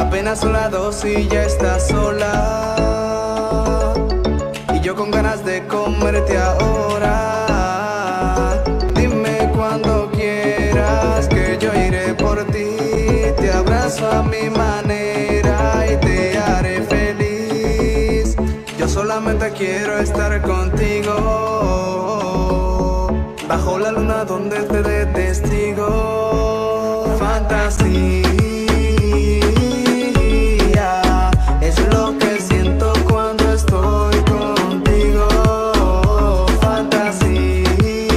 Apenas son las 2 y ya estás sola, y yo con ganas de comerte ahora. Dime cuando quieras que yo iré por ti. Te abrazo a mi manera y te haré feliz. Yo solamente quiero estar contigo, bajo la luna donde te dé testigo. Fantasía es lo que siento cuando estoy contigo. Fantasía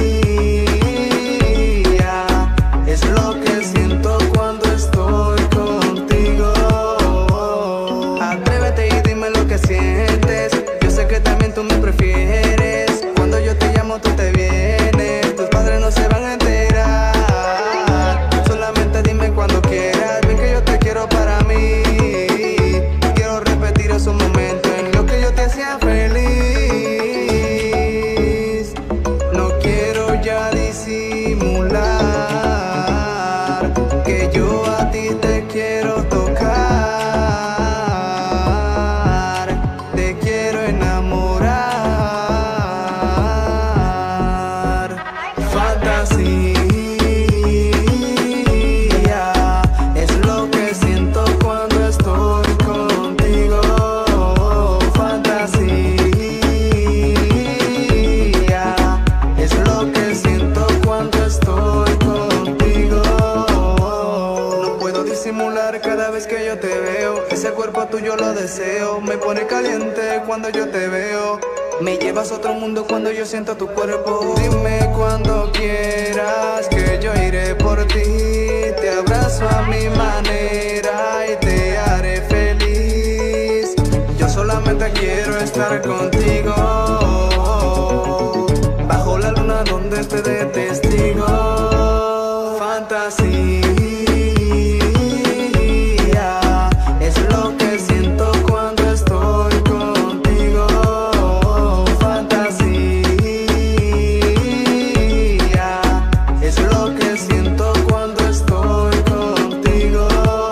es lo que siento cuando estoy contigo. Atrévete y dime lo que sientes. Yo sé que también tú me prefieres. Cuando yo te llamo tú te vienes. Tus padres no se van a enterar. Solamente dime cuando quieras. Ven que yo te quiero para mí. Quiero repetir esos momentos en los que yo te hacía feliz. No quiero ya disimular que yo a ti te quiero tocar. Te quiero enamorar. Fantasía es lo que siento cuando estoy contigo. Fantasía es lo que siento cuando estoy contigo. No puedo disimular cada vez que yo te veo. Ese cuerpo tuyo lo deseo. Me pone caliente cuando yo te veo. Me llevas a otro mundo cuando yo siento tu cuerpo. Dime cuando quieras que yo iré por ti. Te abrazo a mi manera y te haré feliz. Yo solamente quiero estar contigo, bajo la luna donde te dé testigo. Fantasía es lo que siento cuando estoy contigo. Fantasía es lo que siento cuando estoy contigo.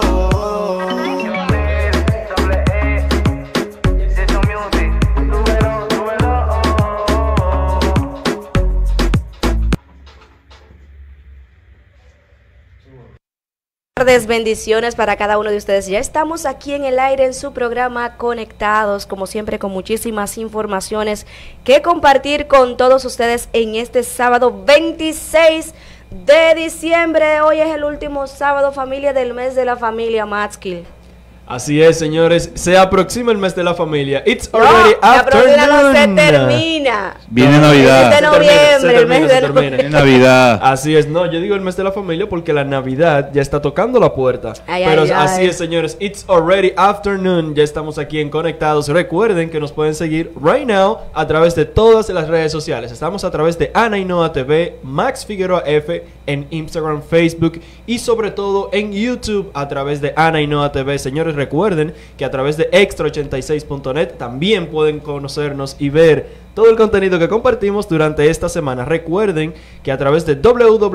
Tardes, bendiciones para cada uno de ustedes. Ya estamos aquí en el aire en su programa Conectados, como siempre con muchísimas informaciones que compartir con todos ustedes en este sábado 26 de diciembre. Hoy es el último sábado, familia, del mes de la familia Matskill. Así es, señores, se aproxima el mes de la familia. It's already afternoon. No se termina. Viene Navidad. El mes de noviembre, el mes de noviembre. Viene Navidad. Así es, no, yo digo el mes de la familia porque la Navidad ya está tocando la puerta. Pero así es, señores, it's already afternoon. Ya estamos aquí en Conectados. Recuerden que nos pueden seguir right now a través de todas las redes sociales. Estamos a través de Ana Ainhoa TV, Max Figueroa F en Instagram, Facebook y sobre todo en YouTube a través de Ana Ainhoa TV. Señores, recuerden que a través de extra86.net también pueden conocernos y ver todo el contenido que compartimos durante esta semana. Recuerden que a través de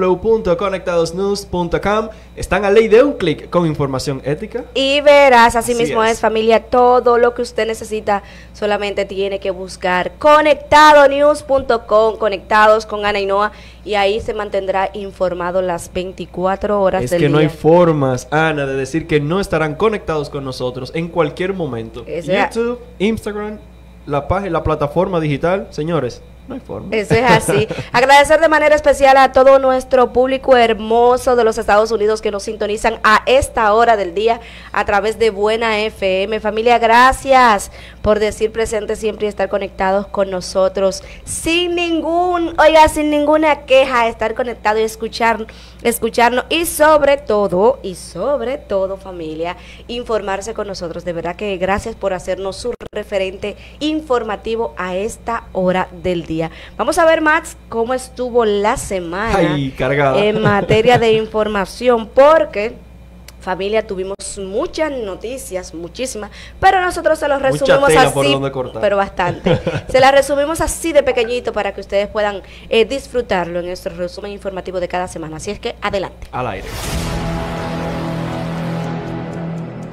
www.conectadosnews.com están a ley de un clic con información ética y verás, así mismo es, familia, todo lo que usted necesita. Solamente tiene que buscar conectadonews.com, conectados con Ana Ainhoa, y ahí se mantendrá informado las 24 horas del día. Es que no hay formas, Ana, de decir que no estarán conectados con nosotros en cualquier momento. YouTube, Instagram, la página, la plataforma digital, señores, no hay forma. Eso es así. Agradecer de manera especial a todo nuestro público hermoso de los Estados Unidos que nos sintonizan a esta hora del día a través de Buena FM. Familia, gracias por decir presente siempre y estar conectados con nosotros. Sin ninguna queja, estar conectado y escucharnos. Y sobre todo, familia, informarse con nosotros. De verdad que gracias por hacernos su referente informativo a esta hora del día. Vamos a ver, Max, cómo estuvo la semana en materia de información, porque familia, tuvimos muchas noticias, muchísimas, pero nosotros se los resumimos así, pero bastante. Se las resumimos así de pequeñito para que ustedes puedan disfrutarlo en nuestro resumen informativo de cada semana. Así es que adelante. Al aire.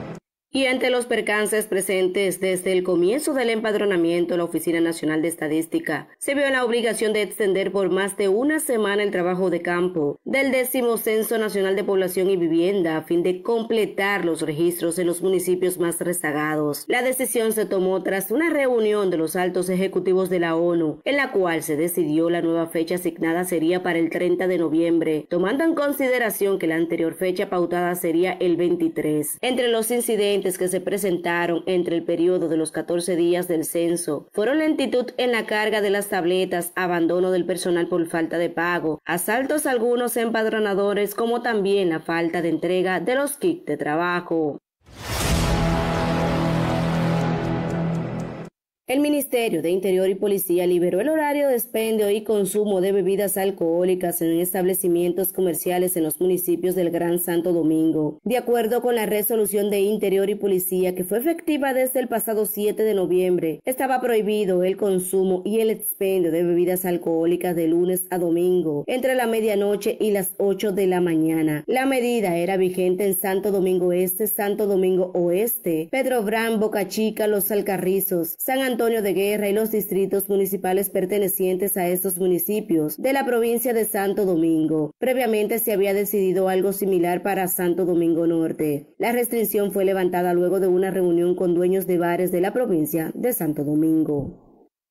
Y ante los percances presentes desde el comienzo del empadronamiento, la Oficina Nacional de Estadística se vio en la obligación de extender por más de una semana el trabajo de campo del 10º Censo Nacional de Población y Vivienda a fin de completar los registros en los municipios más rezagados. La decisión se tomó tras una reunión de los altos ejecutivos de la ONU, en la cual se decidió la nueva fecha asignada sería para el 30 de noviembre, tomando en consideración que la anterior fecha pautada sería el 23. Entre los incidentes que se presentaron entre el periodo de los 14 días del censo fueron lentitud en la carga de las tabletas, abandono del personal por falta de pago, asaltos a algunos empadronadores, como también la falta de entrega de los kits de trabajo. El Ministerio de Interior y Policía liberó el horario de expendio y consumo de bebidas alcohólicas en establecimientos comerciales en los municipios del Gran Santo Domingo. De acuerdo con la resolución de Interior y Policía, que fue efectiva desde el pasado 7 de noviembre, estaba prohibido el consumo y el expendio de bebidas alcohólicas de lunes a domingo, entre la medianoche y las 8 de la mañana. La medida era vigente en Santo Domingo Este, Santo Domingo Oeste, Pedro Brán, Boca Chica, Los Alcarrizos, San Antonio de Guerra y los distritos municipales pertenecientes a estos municipios de la provincia de Santo Domingo. Previamente se había decidido algo similar para Santo Domingo Norte. La restricción fue levantada luego de una reunión con dueños de bares de la provincia de Santo Domingo.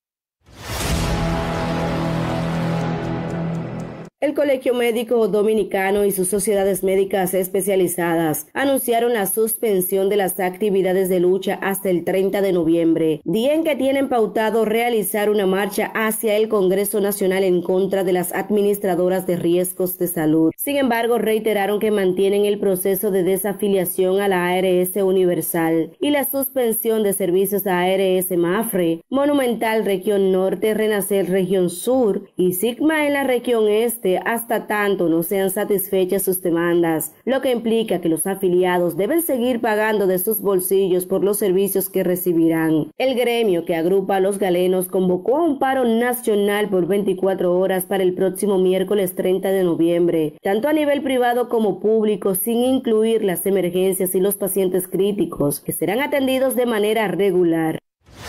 El Colegio Médico Dominicano y sus sociedades médicas especializadas anunciaron la suspensión de las actividades de lucha hasta el 30 de noviembre, día en que tienen pautado realizar una marcha hacia el Congreso Nacional en contra de las administradoras de riesgos de salud. Sin embargo, reiteraron que mantienen el proceso de desafiliación a la ARS Universal y la suspensión de servicios a ARS Mafre, Monumental Región Norte, Renacer Región Sur y Sigma en la Región Este, hasta tanto no sean satisfechas sus demandas, lo que implica que los afiliados deben seguir pagando de sus bolsillos por los servicios que recibirán. El gremio, que agrupa a los galenos, convocó a un paro nacional por 24 horas para el próximo miércoles 30 de noviembre, tanto a nivel privado como público, sin incluir las emergencias y los pacientes críticos, que serán atendidos de manera regular.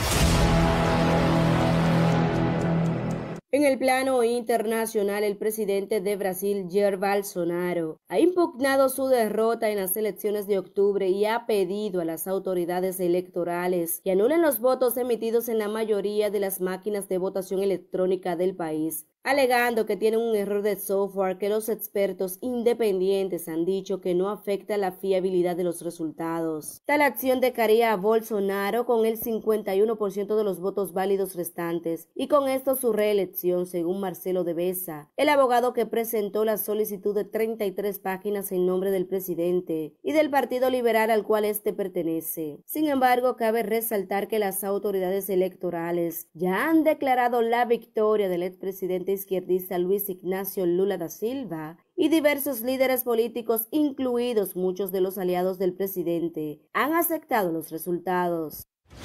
En el plano internacional, el presidente de Brasil, Jair Bolsonaro, ha impugnado su derrota en las elecciones de octubre y ha pedido a las autoridades electorales que anulen los votos emitidos en la mayoría de las máquinas de votación electrónica del país, alegando que tienen un error de software que los expertos independientes han dicho que no afecta la fiabilidad de los resultados. Tal acción dejaría a Bolsonaro con el 51% de los votos válidos restantes y con esto su reelección, según Marcelo de Besa, el abogado que presentó la solicitud de 33 páginas en nombre del presidente y del Partido Liberal al cual este pertenece. Sin embargo, cabe resaltar que las autoridades electorales ya han declarado la victoria del expresidente izquierdista Luis Ignacio Lula da Silva y diversos líderes políticos, incluidos muchos de los aliados del presidente, han aceptado los resultados.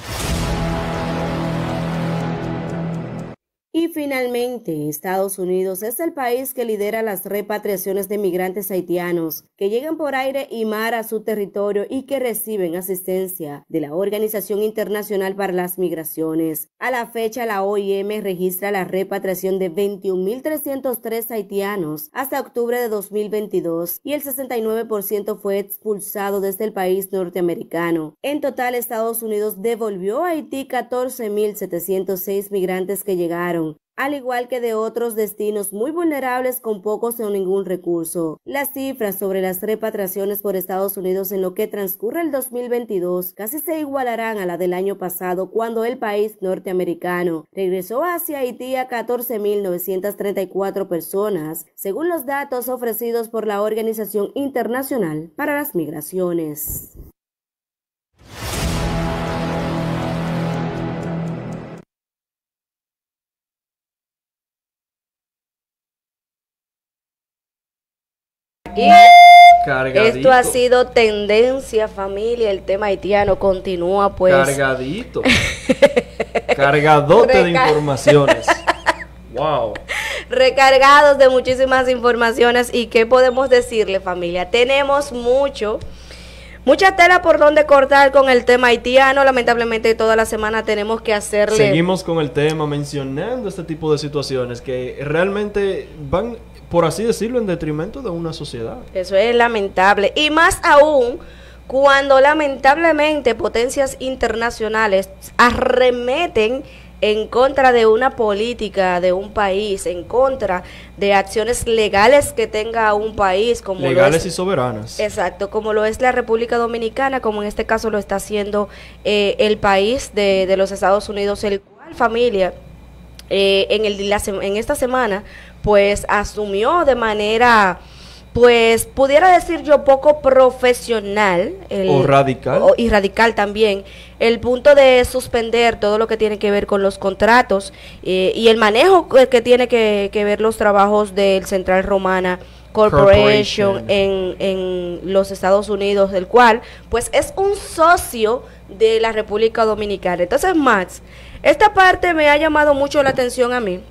Y finalmente, Estados Unidos es el país que lidera las repatriaciones de migrantes haitianos que llegan por aire y mar a su territorio y que reciben asistencia de la Organización Internacional para las Migraciones. A la fecha, la OIM registra la repatriación de 21.303 haitianos hasta octubre de 2022 y el 69% fue expulsado desde el país norteamericano. En total, Estados Unidos devolvió a Haití 14.706 migrantes que llegaron, al igual que de otros destinos muy vulnerables con pocos o ningún recurso. Las cifras sobre las repatriaciones por Estados Unidos en lo que transcurre el 2022 casi se igualarán a la del año pasado, cuando el país norteamericano regresó hacia Haití a 14.934 personas, según los datos ofrecidos por la Organización Internacional para las Migraciones. Cargadito. Esto ha sido tendencia, familia. El tema haitiano continúa, pues. Cargadito. Cargadote de informaciones. Wow. Recargados de muchísimas informaciones. ¿Y qué podemos decirle, familia? Tenemos mucho Mucha tela por donde cortar con el tema haitiano. Lamentablemente toda la semana tenemos que hacerle... Seguimos con el tema mencionando este tipo de situaciones que realmente van, por así decirlo, en detrimento de una sociedad. Eso es lamentable. Y más aún cuando lamentablemente potencias internacionales arremeten en contra de una política de un país, en contra de acciones legales que tenga un país, como legales y soberanas. Exacto, como lo es la República Dominicana, como en este caso lo está haciendo el país de los Estados Unidos, el cual, familia, en esta semana, pues asumió de manera, pues pudiera decir yo poco profesional o radical y radical también, el punto de suspender todo lo que tiene que ver con los contratos y el manejo que tiene que ver los trabajos del Central Romana Corporation en los Estados Unidos, del cual pues es un socio de la República Dominicana. Entonces, Max, esta parte me ha llamado mucho la atención a mí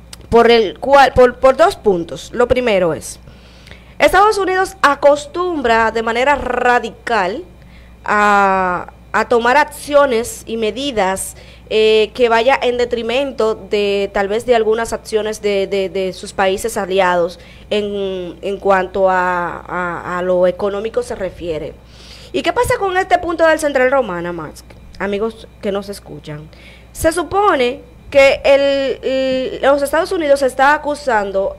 por dos puntos. Lo primero es, Estados Unidos acostumbra de manera radical a tomar acciones y medidas que vaya en detrimento de tal vez de algunas acciones de sus países aliados en cuanto a lo económico se refiere. ¿Y qué pasa con este punto del Central Romana, Max? Amigos que nos escuchan, se supone que los Estados Unidos está acusando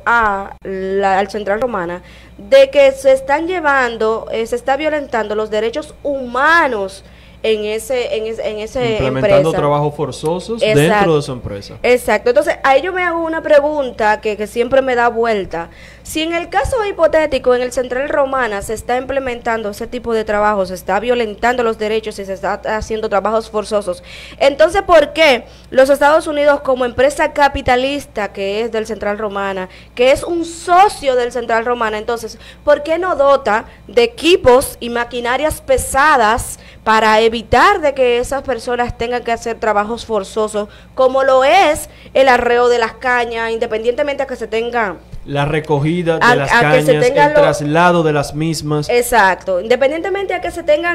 al Central Romana de que se están llevando, se está violentando los derechos humanos en esa implementando empresa. Trabajos forzosos. Exacto. Dentro de su empresa. Exacto. Entonces, ahí yo me hago una pregunta que siempre me da vuelta. Si en el caso hipotético, en el Central Romana se está implementando ese tipo de trabajo, se está violentando los derechos y se está haciendo trabajos forzosos, entonces, ¿por qué los Estados Unidos, como empresa capitalista que es del Central Romana, que es un socio del Central Romana, entonces, ¿por qué no dota de equipos y maquinarias pesadas para evitar de que esas personas tengan que hacer trabajos forzosos, como lo es el arreo de las cañas, independientemente a que se tenga la recogida de las cañas, el traslado de las mismas? Exacto, independientemente a que se tengan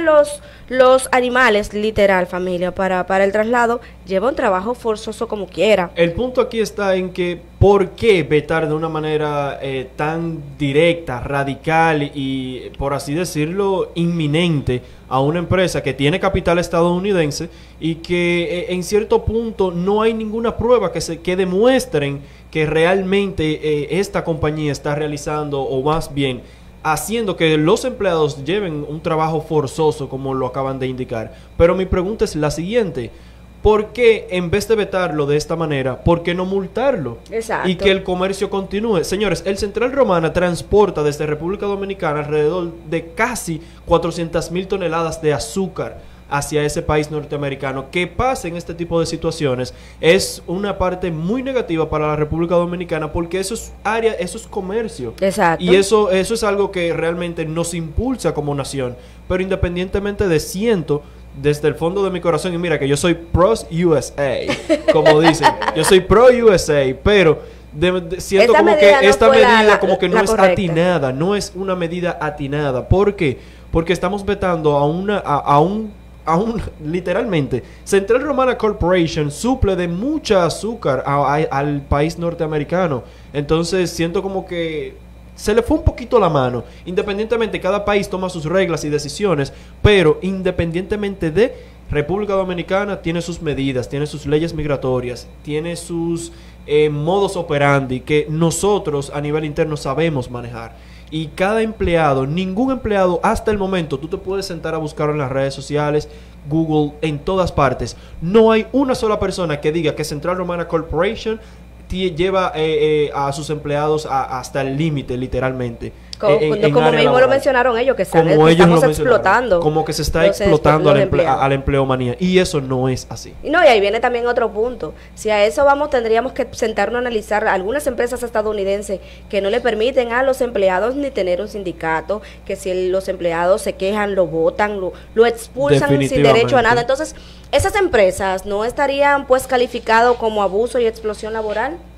los animales, literal, familia, para el traslado, lleva un trabajo forzoso como quiera. El punto aquí está en que ¿por qué vetar de una manera tan directa, radical y, por así decirlo, inminente a una empresa que tiene capital estadounidense y que en cierto punto no hay ninguna prueba que demuestren que realmente esta compañía está realizando, o más bien haciendo que los empleados lleven un trabajo forzoso, como lo acaban de indicar? Pero mi pregunta es la siguiente: ¿por qué, en vez de vetarlo de esta manera, por qué no multarlo? Exacto. Y que el comercio continúe. Señores, el Central Romana transporta desde República Dominicana alrededor de casi 400,000 toneladas de azúcar hacia ese país norteamericano. Que pasen este tipo de situaciones es una parte muy negativa para la República Dominicana, porque eso es comercio. Exacto. Y eso es algo que realmente nos impulsa como nación. Pero independientemente de desde el fondo de mi corazón, y mira que yo soy pro USA, como dicen, yo soy pro USA, pero siento esta como que esta medida como que no es atinada, no es una medida atinada. ¿Por qué? Porque estamos vetando a un literalmente, Central Romana Corporation suple de mucha azúcar al país norteamericano. Entonces siento como que se le fue un poquito la mano. Independientemente, cada país toma sus reglas y decisiones, pero independientemente de República Dominicana tiene sus medidas, tiene sus leyes migratorias, tiene sus modos operandi que nosotros a nivel interno sabemos manejar. Y cada empleado, ningún empleado hasta el momento, tú te puedes sentar a buscarlo en las redes sociales, Google, en todas partes, no hay una sola persona que diga que Central Romana Corporation lleva a sus empleados hasta el límite, literalmente. Como mismo lo mencionaron ellos, que estamos explotando. Como que se está explotando a la empleomanía. Y eso no es así. No, y ahí viene también otro punto. Si a eso vamos, tendríamos que sentarnos a analizar algunas empresas estadounidenses que no le permiten a los empleados ni tener un sindicato, que si los empleados se quejan, lo botan, lo expulsan sin derecho a nada. Entonces, esas empresas no estarían pues calificadas como abuso y explosión laboral.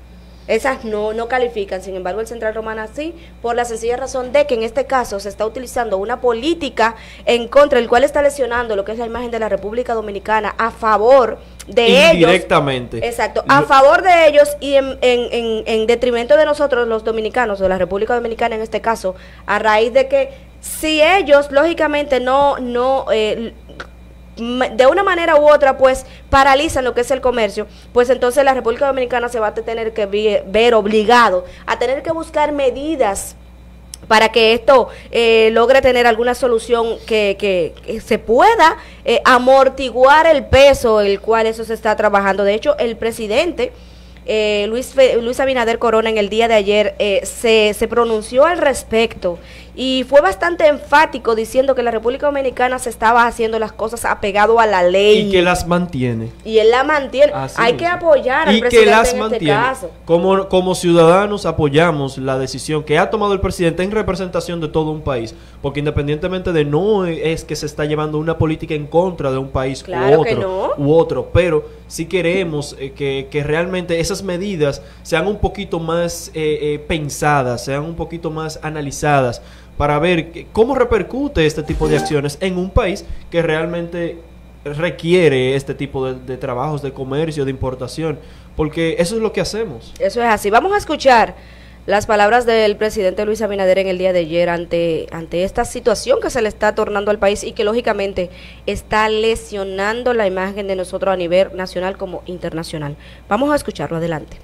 Esas no califican. Sin embargo, el Central Romana sí, por la sencilla razón de que en este caso se está utilizando una política en contra, el cual está lesionando lo que es la imagen de la República Dominicana a favor de indirectamente. Ellos. Exacto, a favor de ellos y en detrimento de nosotros, los dominicanos, de la República Dominicana en este caso, a raíz de que si ellos, lógicamente, de una manera u otra, pues paralizan lo que es el comercio, pues entonces la República Dominicana se va a tener que ver obligado a tener que buscar medidas para que esto logre tener alguna solución que se pueda amortiguar el peso el cual eso se está trabajando. De hecho, el presidente Luis Abinader Corona en el día de ayer se pronunció al respecto y fue bastante enfático diciendo que la República Dominicana se estaba haciendo las cosas apegado a la ley. Y que las mantiene. Y él la mantiene. Hay que apoyar al presidente en este caso. Como ciudadanos apoyamos la decisión que ha tomado el presidente en representación de todo un país, porque independientemente de no es que se está llevando una política en contra de un país u otro, pero sí queremos que realmente esas medidas sean un poquito más pensadas, sean un poquito más analizadas, para ver cómo repercute este tipo de acciones en un país que realmente requiere este tipo de trabajos de comercio, de importación, porque eso es lo que hacemos. Eso es así. Vamos a escuchar las palabras del presidente Luis Abinader en el día de ayer ante esta situación que se le está tornando al país y que lógicamente está lesionando la imagen de nosotros a nivel nacional como internacional. Vamos a escucharlo, adelante.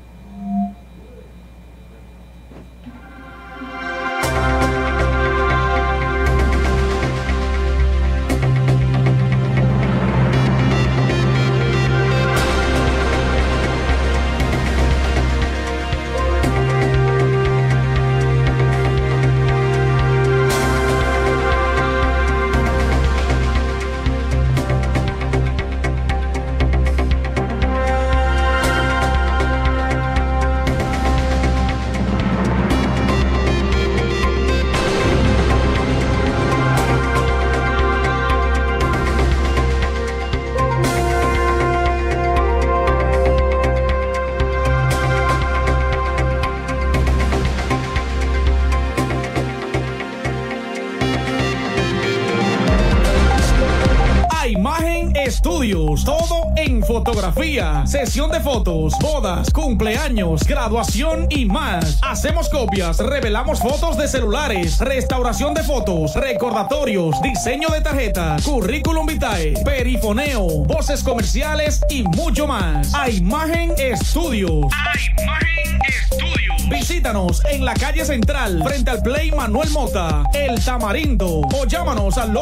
Estudios, todo en fotografía, sesión de fotos, bodas, cumpleaños, graduación y más. Hacemos copias, revelamos fotos de celulares, restauración de fotos, recordatorios, diseño de tarjeta, currículum vitae, perifoneo, voces comerciales y mucho más. A Imagen Estudios. A Imagen Estudios. Visítanos en la calle central, frente al Play Manuel Mota, El Tamarindo, o llámanos al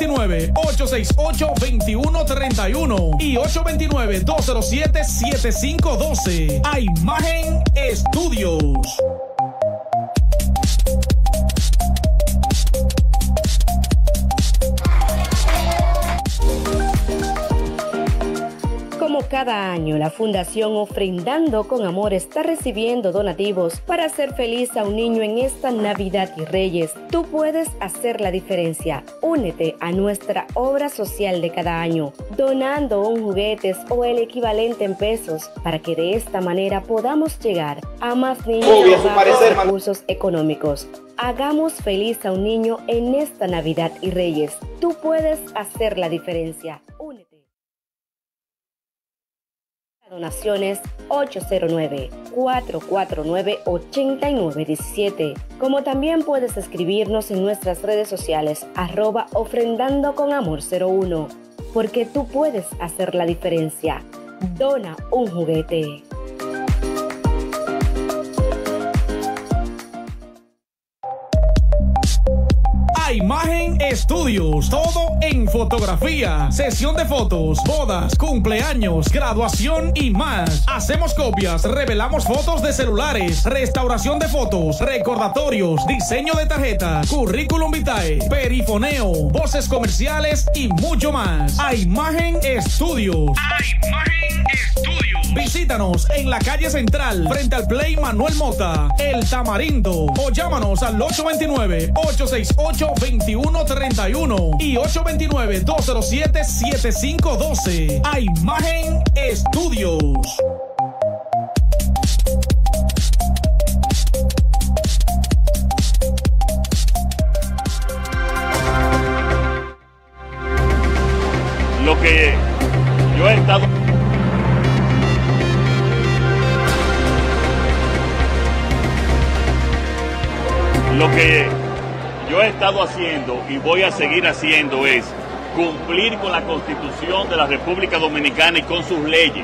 829-868-2131 y 829-207-7512. A Imagen Estudios. Como cada año, la Fundación Ofrendando con Amor está recibiendo donativos para hacer feliz a un niño en esta Navidad y Reyes. Tú puedes hacer la diferencia. Únete a nuestra obra social de cada año, donando un juguete o el equivalente en pesos, para que de esta manera podamos llegar a más niños con bajos recursos económicos. Hagamos feliz a un niño en esta Navidad y Reyes. Tú puedes hacer la diferencia. Únete. Donaciones 809-449-8917. Como también puedes escribirnos en nuestras redes sociales @ofrendandoconamor01, porque tú puedes hacer la diferencia. Dona un juguete. A Imagen Estudios, todo en fotografía, sesión de fotos, bodas, cumpleaños, graduación y más. Hacemos copias, revelamos fotos de celulares, restauración de fotos, recordatorios, diseño de tarjeta, currículum vitae, perifoneo, voces comerciales y mucho más. A Imagen Estudios. A Imagen Estudios. Visítanos en la calle central, frente al Play Manuel Mota, El Tamarindo, o llámanos al 829-868-2131 y 829-207-7512. A Imagen Estudios. Lo que yo he estado... Lo que yo he estado haciendo y voy a seguir haciendo es cumplir con la Constitución de la República Dominicana y con sus leyes.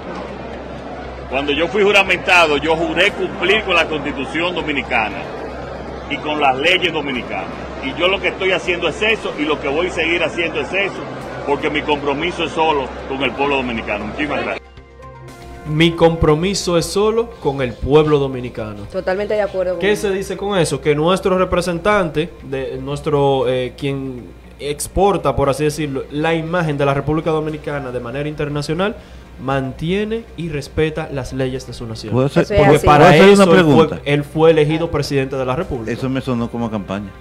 Cuando yo fui juramentado, yo juré cumplir con la Constitución Dominicana y con las leyes dominicanas. Y yo lo que estoy haciendo es eso, y lo que voy a seguir haciendo es eso, porque mi compromiso es solo con el pueblo dominicano. Muchísimas gracias. Mi compromiso es solo con el pueblo dominicano. Totalmente de acuerdo. ¿Qué se dice con eso? Que nuestro representante, quien exporta, por así decirlo, la imagen de la República Dominicana de manera internacional, mantiene y respeta las leyes de su nación. Porque para eso él fue elegido presidente de la República. Eso me sonó como campaña.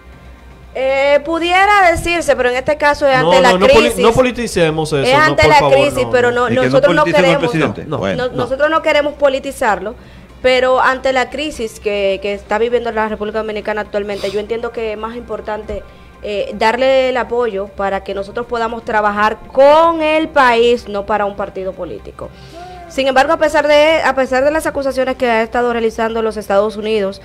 Pudiera decirse, pero en este caso es ante la crisis. No politicemos eso. Es ante la crisis, pero nosotros no queremos. Nosotros no queremos politizarlo, pero ante la crisis que está viviendo la República Dominicana actualmente, yo entiendo que es más importante darle el apoyo para que nosotros podamos trabajar con el país, no para un partido político. Sin embargo, a pesar de las acusaciones que ha estado realizando los Estados Unidos,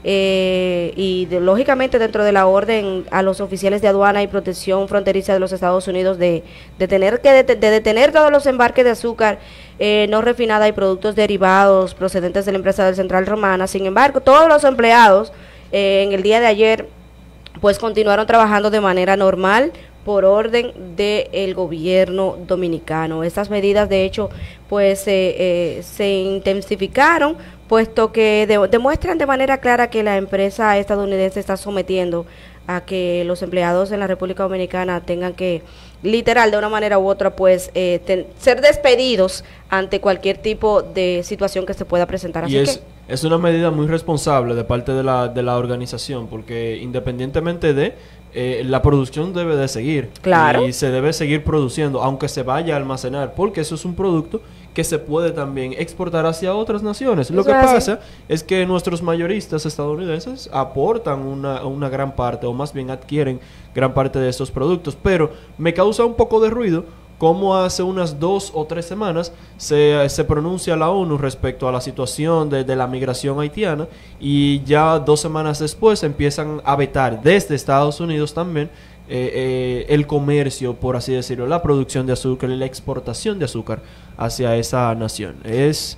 lógicamente dentro de la orden a los oficiales de aduana y protección fronteriza de los Estados Unidos de detener todos los embarques de azúcar no refinada y productos derivados procedentes de la empresa del Central Romana. Sin embargo, todos los empleados en el día de ayer pues continuaron trabajando de manera normal por orden del gobierno dominicano. Estas medidas, de hecho, pues se intensificaron, puesto que demuestran de manera clara que la empresa estadounidense está sometiendo a que los empleados en la República Dominicana tengan que, literal, de una manera u otra, pues ser despedidos ante cualquier tipo de situación que se pueda presentar. Así es una medida muy responsable de parte de la organización, porque independientemente de la producción debe de seguir. Claro. Y se debe seguir produciendo, aunque se vaya a almacenar, porque eso es un producto que se puede también exportar hacia otras naciones. Lo que pasa es que nuestros mayoristas estadounidenses aportan una gran parte, o más bien adquieren gran parte de estos productos. Pero me causa un poco de ruido cómo hace unas 2 o 3 semanas se pronuncia la ONU respecto a la situación de la migración haitiana, y ya 2 semanas después empiezan a vetar desde Estados Unidos también el comercio, por así decirlo, la producción de azúcar y la exportación de azúcar hacia esa nación. Es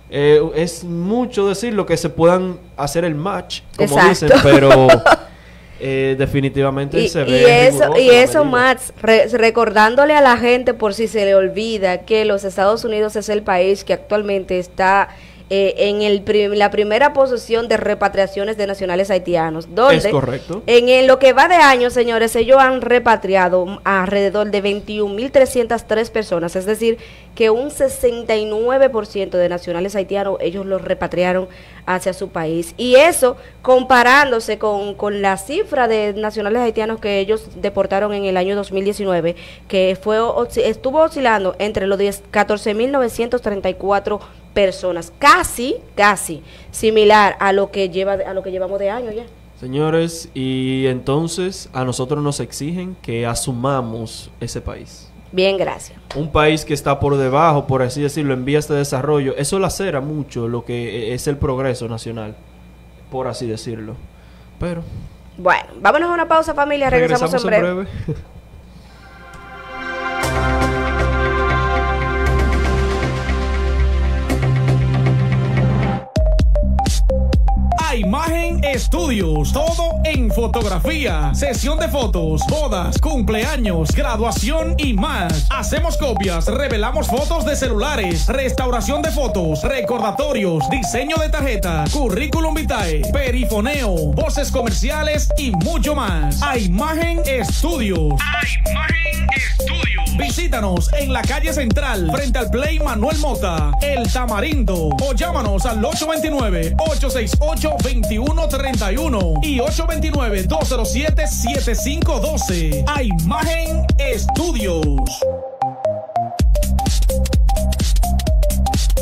mucho decir lo que se puedan hacer el match, como dicen, pero definitivamente se ve y eso Max, recordándole a la gente, por si se le olvida, que los Estados Unidos es el país que actualmente está en la primera posición de repatriaciones de nacionales haitianos, donde es correcto. En lo que va de año, señores, ellos han repatriado alrededor de 21.303 personas, es decir, que un 69% de nacionales haitianos ellos los repatriaron hacia su país, y eso comparándose con la cifra de nacionales haitianos que ellos deportaron en el año 2019, que estuvo oscilando entre los 14.934 personas, casi similar a lo que llevamos de año ya. Señores, y entonces a nosotros nos exigen que asumamos ese país. Bien, gracias. Un país que está por debajo, por así decirlo, en vías de desarrollo. Eso lacera mucho lo que es el progreso nacional, por así decirlo. Pero bueno, vámonos a una pausa, familia. Regresamos en breve. Imagen Estudios, todo en fotografía, sesión de fotos, bodas, cumpleaños, graduación y más. Hacemos copias, revelamos fotos de celulares, restauración de fotos, recordatorios, diseño de tarjeta, currículum vitae, perifoneo, voces comerciales y mucho más. Imagen Estudios. Imagen Estudios. Visítanos en la calle central, frente al Play Manuel Mota, El Tamarindo, o llámanos al 829-868-2131 y 829-207-7512. Imagen Estudios.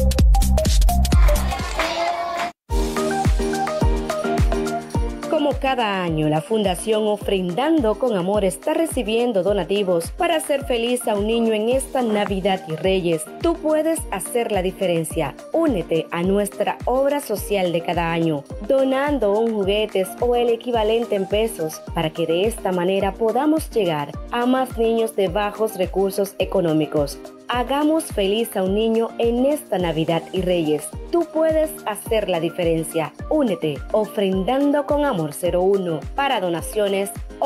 Como Cada año la Fundación Ofrendando con Amor está recibiendo donativos para hacer feliz a un niño en esta Navidad y Reyes. Tú puedes hacer la diferencia. Únete a nuestra obra social de cada año, donando un juguete o el equivalente en pesos, para que de esta manera podamos llegar a más niños de bajos recursos económicos. Hagamos feliz a un niño en esta Navidad y Reyes. Tú puedes hacer la diferencia. Únete, Ofrendando con Amor 01. Para donaciones,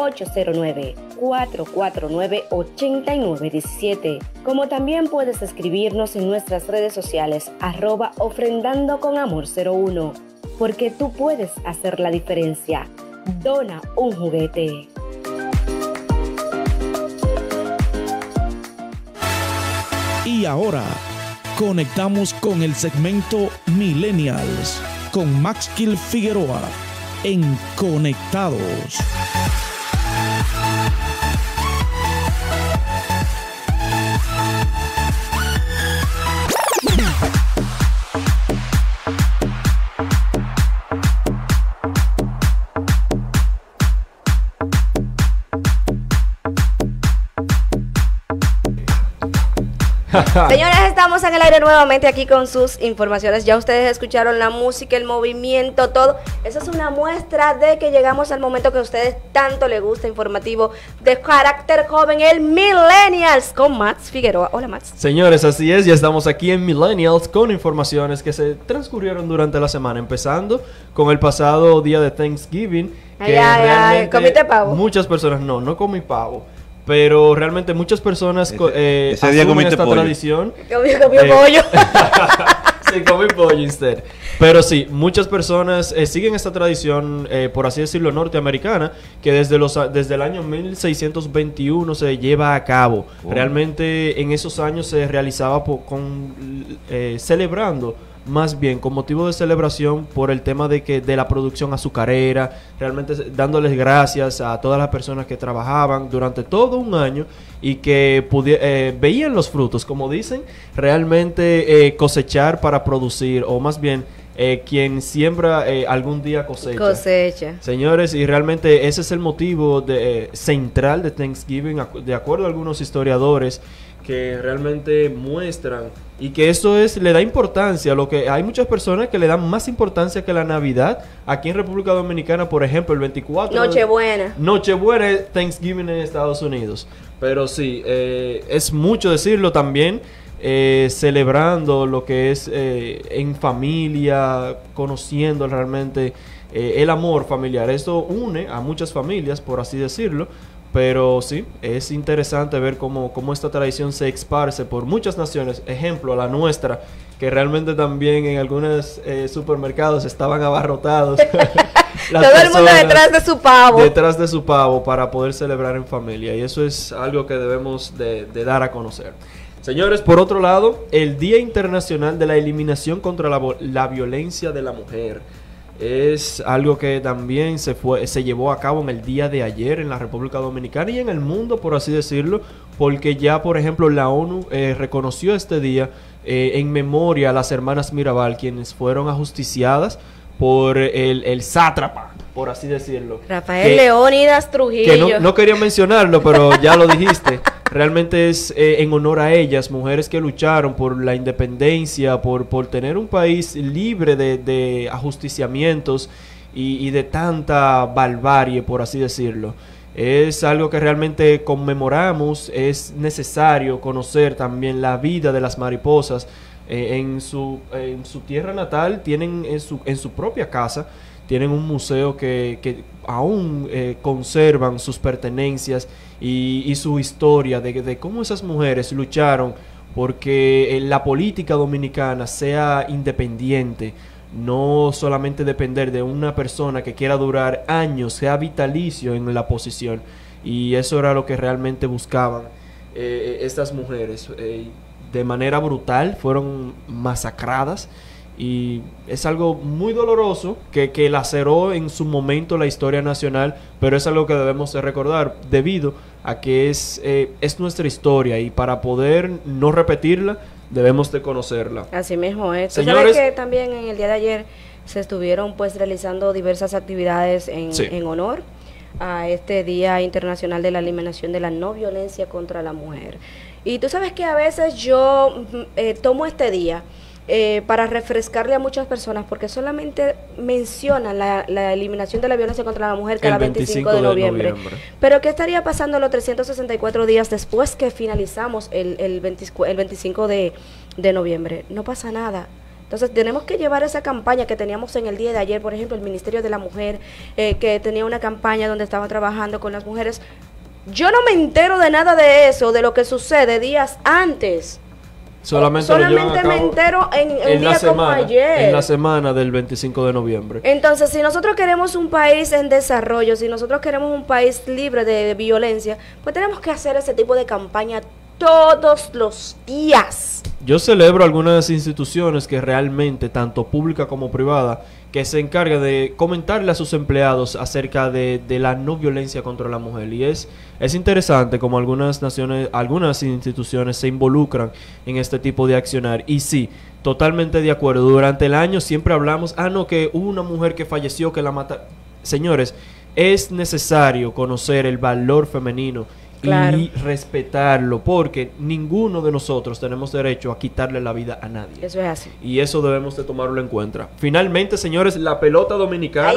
809-449-8917. Como también puedes escribirnos en nuestras redes sociales, @Ofrendando con Amor 01. Porque tú puedes hacer la diferencia. Dona un juguete. Y ahora, conectamos con el segmento Millennials con Maxkill Figueroa en Conectados. Señores, estamos en el aire nuevamente aquí con sus informaciones. Ya ustedes escucharon la música, el movimiento, todo. Eso es una muestra de que llegamos al momento que a ustedes tanto les gusta, informativo, de carácter joven, el Millennials, con Max Figueroa. Hola, Max. Señores, así es, ya estamos aquí en Millennials con informaciones que se transcurrieron durante la semana, empezando con el pasado día de Thanksgiving. ¿Comiste pavo? Muchas personas, no comí pavo. Pero realmente muchas personas ese día asumen esta pollo. tradición. Comí pollo. Sí, comí pollo instead. Pero sí, muchas personas siguen esta tradición, por así decirlo, norteamericana, que desde el año 1621 se lleva a cabo. Oh. Realmente en esos años se realizaba celebrando, más bien con motivo de celebración por el tema de la producción azucarera, realmente dándoles gracias a todas las personas que trabajaban durante todo un año y que veían los frutos, como dicen, realmente cosechar para producir, o más bien quien siembra algún día cosecha. Señores, y realmente ese es el motivo central de Thanksgiving, de acuerdo a algunos historiadores que realmente muestran, y que eso le da importancia, hay muchas personas que le dan más importancia que la Navidad. Aquí en República Dominicana, por ejemplo, el 24 Nochebuena es Thanksgiving en Estados Unidos. Pero sí, es mucho decirlo también, celebrando lo que es en familia, conociendo realmente el amor familiar. Esto une a muchas familias, por así decirlo. Pero sí, es interesante ver cómo esta tradición se esparce por muchas naciones. Ejemplo, la nuestra, que realmente también en algunos supermercados estaban abarrotados. Todo el mundo detrás de su pavo. Detrás de su pavo para poder celebrar en familia. Y eso es algo que debemos de dar a conocer. Señores, por otro lado, el Día Internacional de la Eliminación contra la Violencia de la Mujer. Es algo que también se llevó a cabo en el día de ayer en la República Dominicana y en el mundo, por así decirlo, porque ya, por ejemplo, la ONU reconoció este día en memoria a las hermanas Mirabal, quienes fueron ajusticiadas por el sátrapa, por así decirlo. Rafael Leónidas Trujillo. Que no quería mencionarlo, pero ya lo dijiste. Realmente es en honor a ellas, mujeres que lucharon por la independencia, por tener un país libre de ajusticiamientos y de tanta barbarie, por así decirlo. Es algo que realmente conmemoramos. Es necesario conocer también la vida de las mariposas. En su tierra natal tienen en su propia casa tienen un museo que aún conservan sus pertenencias y su historia de cómo esas mujeres lucharon porque la política dominicana sea independiente, no solamente depender de una persona que quiera durar años, sea vitalicio en la posición. Y eso era lo que realmente buscaban estas mujeres. De manera brutal fueron masacradas. Y es algo muy doloroso que laceró en su momento la historia nacional, pero es algo que debemos de recordar debido a que es nuestra historia, y para poder no repetirla debemos de conocerla. Así mismo es. Señores, ¿Sabes que también en el día de ayer se estuvieron pues realizando diversas actividades en honor a este Día Internacional de la Eliminación de la No Violencia contra la Mujer. Y tú sabes que a veces yo tomo este día para refrescarle a muchas personas, porque solamente mencionan la eliminación de la violencia contra la mujer cada 25 de noviembre. Pero ¿qué estaría pasando los 364 días después que finalizamos el 25 de noviembre? No pasa nada. Entonces tenemos que llevar esa campaña que teníamos en el día de ayer, por ejemplo, el Ministerio de la Mujer, que tenía una campaña donde estaban trabajando con las mujeres. Yo no me entero de nada de eso, de lo que sucede días antes. Solamente me entero en día como ayer. En la semana del 25 de noviembre. Entonces, si nosotros queremos un país en desarrollo, si nosotros queremos un país libre de violencia, pues tenemos que hacer ese tipo de campaña todos los días. Yo celebro algunas instituciones que realmente, tanto pública como privada, que se encargan de comentarle a sus empleados acerca de la no violencia contra la mujer. Y es interesante como algunas instituciones se involucran en este tipo de accionar. Y sí, totalmente de acuerdo. Durante el año siempre hablamos, que hubo una mujer que falleció, que la mataron. Señores, es necesario conocer el valor femenino. Claro. Y respetarlo, porque ninguno de nosotros tenemos derecho a quitarle la vida a nadie. Eso es así. Y eso debemos de tomarlo en cuenta. Finalmente, señores, la pelota dominicana.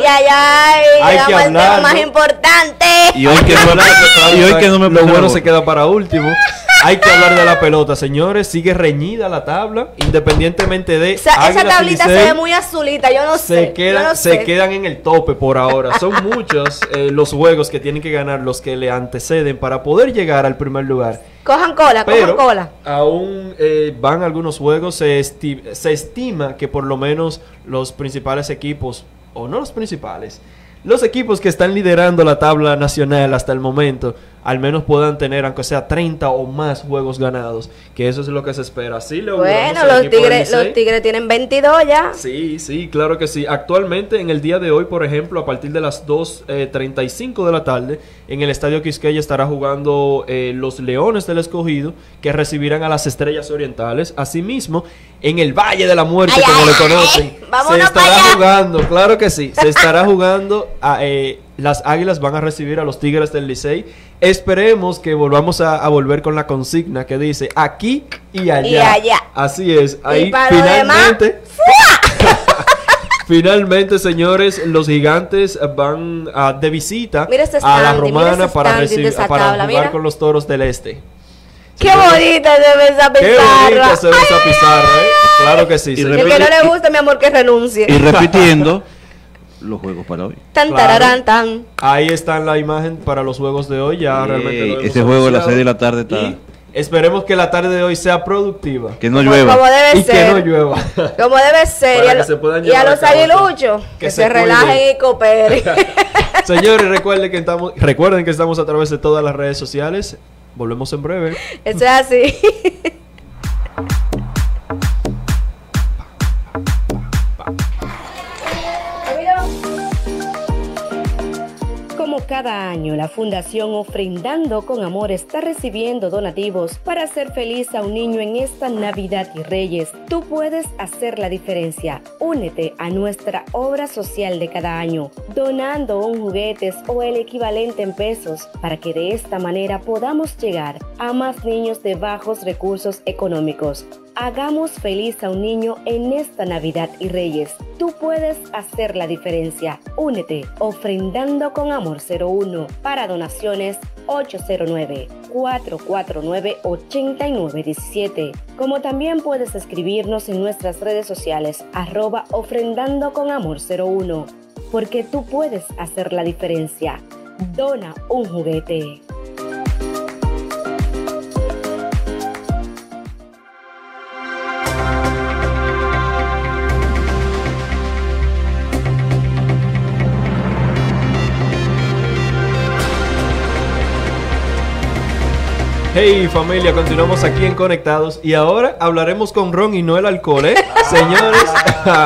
Hay que hablar. El tema más importante. Y hoy que no me lo bueno se queda para último. Hay que hablar de la pelota, señores. Sigue reñida la tabla, independientemente de... esa tablita se ve muy azulita, yo no sé. Se quedan en el tope por ahora. Son muchos los juegos que tienen que ganar los que le anteceden para poder llegar al primer lugar. Cojan cola. Aún van algunos juegos. Se estima que por lo menos los principales equipos, o no los principales, los equipos que están liderando la tabla nacional hasta el momento, al menos puedan tener, aunque sea 30 o más juegos ganados, que eso es lo que se espera. Sí, bueno, los Tigres tienen 22 ya. Sí, claro que sí. Actualmente, en el día de hoy, por ejemplo, a partir de las 2:35 de la tarde, en el Estadio Quisqueya estará jugando los Leones del Escogido, que recibirán a las Estrellas Orientales. Asimismo, en el Valle de la Muerte, como le conocen, se estará jugando, claro que sí, se estará jugando las Águilas van a recibir a los Tigres del Licey. Esperemos que volvamos a volver con la consigna que dice aquí y allá. Así es. Ahí finalmente. Finalmente, señores, los Gigantes van de visita a la Romana para jugar con los Toros del Este. Qué bonita se ve esa pizarra. Qué bonita se ve esa pizarra, Claro que sí. El que no le gusta, mi amor, que renuncie. Y repitiendo los juegos para hoy. Tan. Ahí está la imagen para los juegos de hoy. Ya realmente este juego a las 6 de la tarde está. Y esperemos que la tarde de hoy sea productiva. Que no llueva. Como debe ser. Que no llueva. Como debe ser. Y a los aguiluchos que se relajen y cooperen. Señores, recuerden que estamos a través de todas las redes sociales. Volvemos en breve. Eso es así. Como cada año, la Fundación Ofrendando con Amor está recibiendo donativos para hacer feliz a un niño en esta Navidad y Reyes. Tú puedes hacer la diferencia. Únete a nuestra obra social de cada año, donando un juguetes o el equivalente en pesos, para que de esta manera podamos llegar a más niños de bajos recursos económicos. Hagamos feliz a un niño en esta Navidad y Reyes. Tú puedes hacer la diferencia. Únete, Ofrendando con Amor 01. Para donaciones, 809-449-8917. Como también puedes escribirnos en nuestras redes sociales, @Ofrendando con Amor 01. Porque tú puedes hacer la diferencia. Dona un juguete. Hey familia, continuamos aquí en Conectados y ahora hablaremos con Ron y no el alcohol, Señores,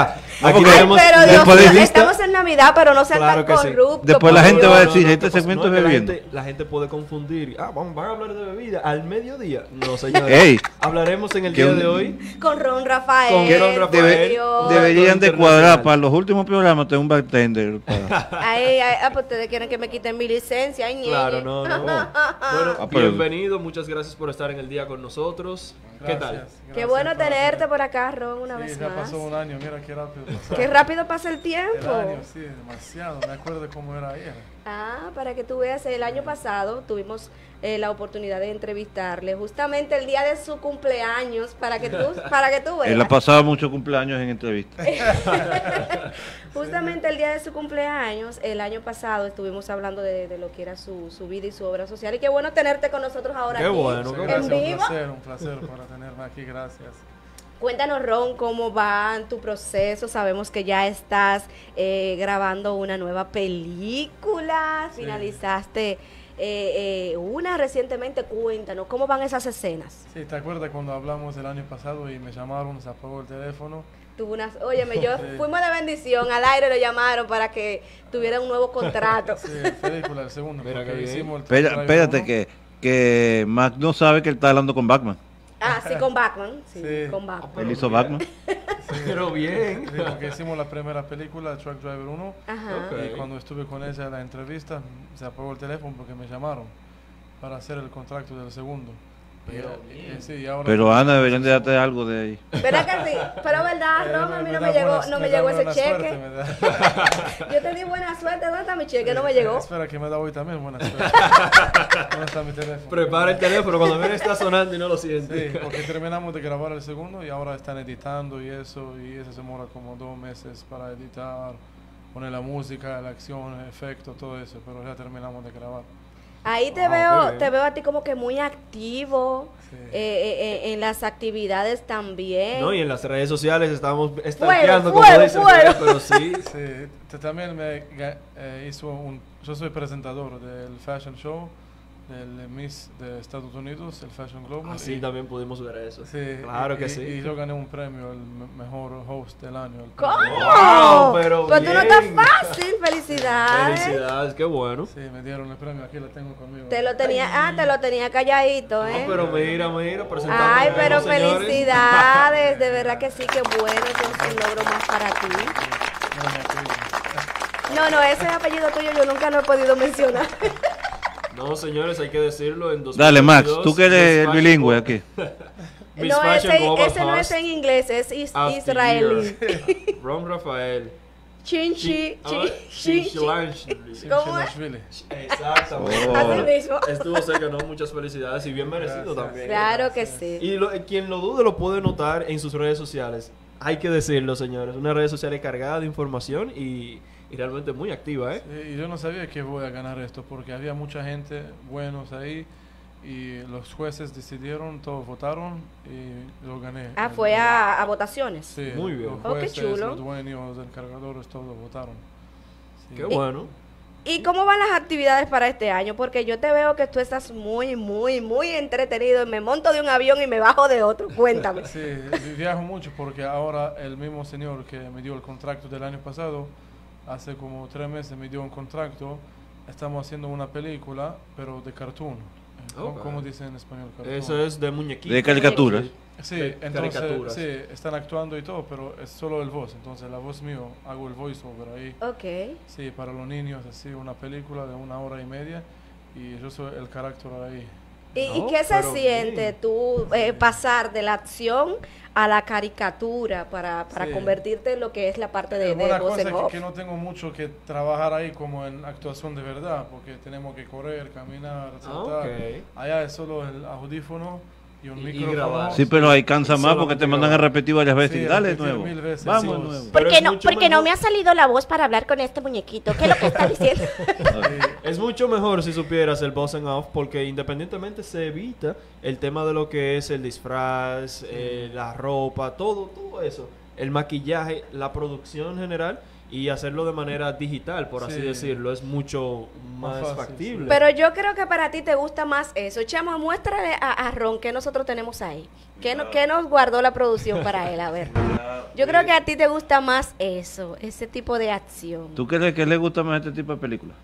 Aquí pero Dios, estamos en Navidad, pero no sean tan corruptos. Después la gente va a decir, este segmento es bebiendo. La gente puede confundir. Van a hablar de bebida al mediodía. No, señores. Hablaremos en el día de hoy con Ron Rafael. Deberían de cuadrar para los últimos programas de un bartender. Pues ustedes quieren que me quiten mi licencia. Claro, no. Bueno, bienvenido. Muchas gracias por estar en el día con nosotros. ¿Qué tal? Gracias qué bueno tenerte por acá, Ron, una vez más. Sí, ya pasó un año, mira qué rápido pasó. Qué rápido pasa el tiempo. El año, sí, demasiado. Me acuerdo de cómo era ayer. Para que tú veas, el año pasado tuvimos la oportunidad de entrevistarle justamente el día de su cumpleaños, para que tú veas. Él ha pasado muchos cumpleaños en entrevistas. Justamente el día de su cumpleaños, el año pasado, estuvimos hablando de lo que era su vida y su obra social. Y qué bueno tenerte con nosotros ahora qué aquí. Bueno, sí, gracias, un placer para tenerme aquí, gracias. Cuéntanos, Ron, cómo va tu proceso. Sabemos que ya estás grabando una nueva película, sí. Finalizaste una recientemente. Cuéntanos, ¿cómo van esas escenas? Sí, ¿te acuerdas cuando hablamos el año pasado y me llamaron, se apagó el teléfono? Óyeme, fuimos de bendición, al aire lo llamaron para que tuviera un nuevo contrato. Sí, película, el segundo. Mira que hicimos espérate que Mac no sabe que él está hablando con Batman. Sí, con Batman. Sí. Con Batman. Él hizo Batman. Sí, pero bien. Sí, porque hicimos la primera película, Truck Driver 1. Okay. Y cuando estuve con ella en la entrevista, se apagó el teléfono porque me llamaron para hacer el contrato del segundo. Pero Ana, deberían de darte algo de ahí. ¿Verdad que sí? Pero verdad, Ron, a mí no me llegó ese cheque. Yo te di buena suerte, ¿dónde está mi cheque? No me llegó. Espera, que me da hoy también buena suerte. ¿Dónde está mi teléfono? Prepara el teléfono cuando viene está sonando y no lo siente. Sí, porque terminamos de grabar el segundo y ahora están editando y eso se demora como 2 meses para editar, poner la música, la acción, el efecto, todo eso, pero ya terminamos de grabar. Ahí te veo a ti como que muy activo, sí. En las actividades también. No, y en las redes sociales estamos stalkeando, como dicen, pero sí. Sí, también me yo soy presentador del fashion show del Miss de Estados Unidos, el Fashion Global. Sí, también pudimos ver eso. Sí, claro que sí. Y yo gané un premio, el mejor host del año. ¿Cómo? Wow, pero pues tú no estás fácil, felicidades. Felicidades, qué bueno. Sí, me dieron el premio, aquí lo tengo conmigo. Te lo tenía calladito, ¿eh? No, pero mira, presentando. Ay, pero felicidades, de verdad que sí, qué bueno, eso es un logro más para ti. No, ese apellido tuyo yo nunca lo he podido mencionar. No, señores, hay que decirlo en 2022. Dale, Max, tú que eres bilingüe aquí. No, ese no es en inglés, es israelí. Ron Rafael. Chinchi. ¿Cómo es? Exactamente. Así mismo. Estuvo cerca, ¿no? Muchas felicidades y bien merecido también. Claro que sí. Y quien lo dude lo puede notar en sus redes sociales. Hay que decirlo, señores. Una red social cargada de información y realmente muy activa, ¿eh? Sí, y yo no sabía que voy a ganar esto porque había mucha gente buenos ahí y los jueces decidieron, todos votaron y lo gané. Fue a votaciones. Sí, muy bien. Los jueces, qué chulo. Los dueños, los encargadores, todos votaron. Sí. Qué bueno. ¿Y cómo van las actividades para este año? Porque yo te veo que tú estás muy, muy, muy entretenido. Me monto de un avión y me bajo de otro. Cuéntame. Sí, viajo mucho porque ahora el mismo señor que me dio el contrato del año pasado, hace como 3 meses me dio un contrato. Estamos haciendo una película, pero de cartoon. ¿Cómo dicen en español? Cartoon? Eso es de muñequitos. De caricaturas. Sí, entonces sí, están actuando y todo, pero es solo el voz. Entonces la voz mío, hago el voiceover ahí. Ok. Sí, para los niños, así, una película de 1 hora y media y yo soy el carácter ahí. ¿Y qué se siente tú pasar de la acción a la caricatura para convertirte en lo que es la parte de una voz en cosa off? que no tengo mucho que trabajar ahí como en actuación de verdad, porque tenemos que correr, caminar, saltar. Allá es solo el audífono y un micrófono. Grabar. Sí, pero ahí cansa más porque te mandan a repetir varias veces. Sí, Dale nuevo. Vamos sí, nuevo. Porque no me ha salido la voz para hablar con este muñequito. ¿Qué es lo que está diciendo? Es mucho mejor si supieras el voz en off porque independientemente se evita el tema de lo que es el disfraz, la ropa, todo eso. El maquillaje, la producción general y hacerlo de manera digital, por así decirlo, es mucho más factible. Pero yo creo que para ti te gusta más eso. Chamo, muéstrale a Ron que nosotros tenemos ahí. ¿Qué nos guardó la producción para él? A ver. Yo creo que a ti te gusta más eso, ese tipo de acción. ¿Tú crees que le gusta más este tipo de películas?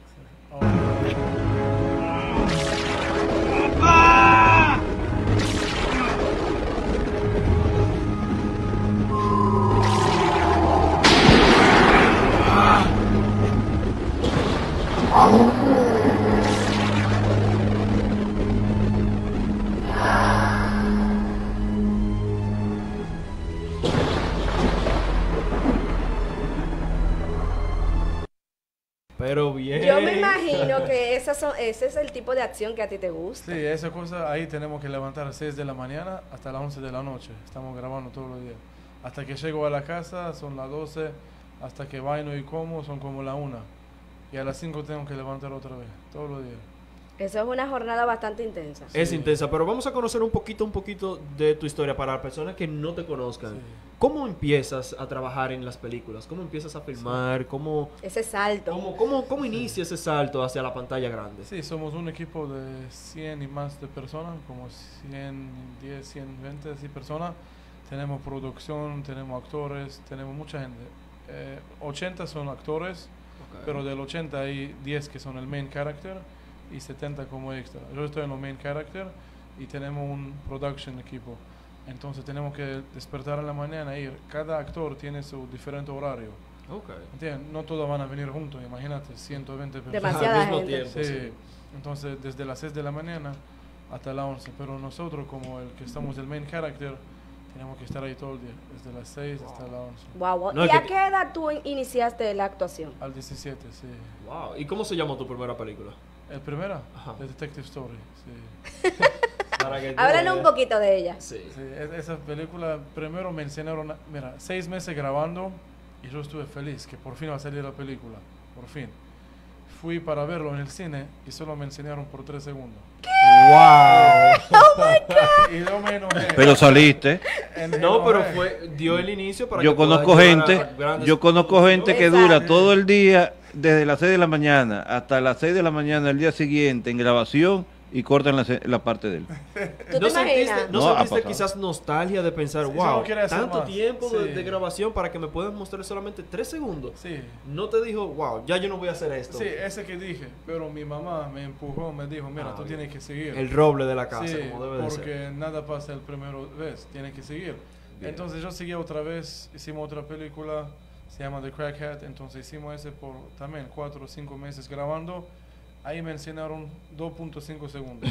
Pero bien. Yo me imagino que ese es el tipo de acción que a ti te gusta. Sí, esa cosa ahí tenemos que levantar a las 6 de la mañana hasta las 11 de la noche. Estamos grabando todos los días. Hasta que llego a la casa son las 12, hasta que baño y como son como la 1. Y a las 5 tengo que levantar otra vez, todos los días. Eso es una jornada bastante intensa. Es intensa, pero vamos a conocer un poquito de tu historia para las personas que no te conozcan. Sí. ¿Cómo empiezas a trabajar en las películas? ¿Cómo empiezas a filmar? ¿Cómo, ese salto. ¿Cómo inicia ese salto hacia la pantalla grande? Sí, somos un equipo de 100 y más de personas, como 110, 120 así personas. Tenemos producción, tenemos actores, tenemos mucha gente. 80 son actores, pero del 80 hay 10 que son el main character y 70 como extra. Yo estoy en el main character y tenemos un production equipo. Entonces tenemos que despertar en la mañana y cada actor tiene su diferente horario. ¿Entiendes? No todos van a venir juntos, imagínate, 120 personas. Demasiada al mismo gente. tiempo. Sí. Entonces desde las 6 de la mañana hasta las 11. Pero nosotros como el que estamos el main character tenemos que estar ahí todo el día, desde las 6 hasta las 11. Wow. No, ¿Y a qué edad tú iniciaste la actuación? Al 17, sí. Wow. ¿Y cómo se llamó tu primera película? ¿El primero? Ajá. The Detective Story, sí. Háblanos un poquito de ella. Sí. Sí, esa película, primero me enseñaron, mira, 6 meses grabando y yo estuve feliz que por fin va a salir la película, por fin. Fui para verlo en el cine y solo me enseñaron por 3 segundos. ¡Wow! ¡Oh, my God! Y yo me enojé. Pero saliste. No, pero dio el inicio para Yo que puedas conozco llegar gente, a grandes yo conozco producciones. gente que Exacto. dura todo el día, desde las 6 de la mañana hasta las 6 de la mañana del día siguiente en grabación y cortan la parte de él. ¿Tú te imaginas? No, ha sentiste pasado. quizás nostalgia de pensar, Sí, wow, solo quería hacer tanto más. tiempo Sí. de grabación para que me puedan mostrar solamente 3 segundos? Sí. No te dijo, wow, ya yo no voy a hacer esto. Sí, ese que dije, pero mi mamá me empujó, me dijo, mira, tú tienes que seguir. El roble de la casa, Sí, como debe de ser. porque nada pasa el primero vez, tienes que seguir. Bien. Entonces yo seguí otra vez, hicimos otra película, se llama The Crackhead, entonces hicimos ese por también 4 o 5 meses grabando. Ahí me enseñaron 2.5 segundos.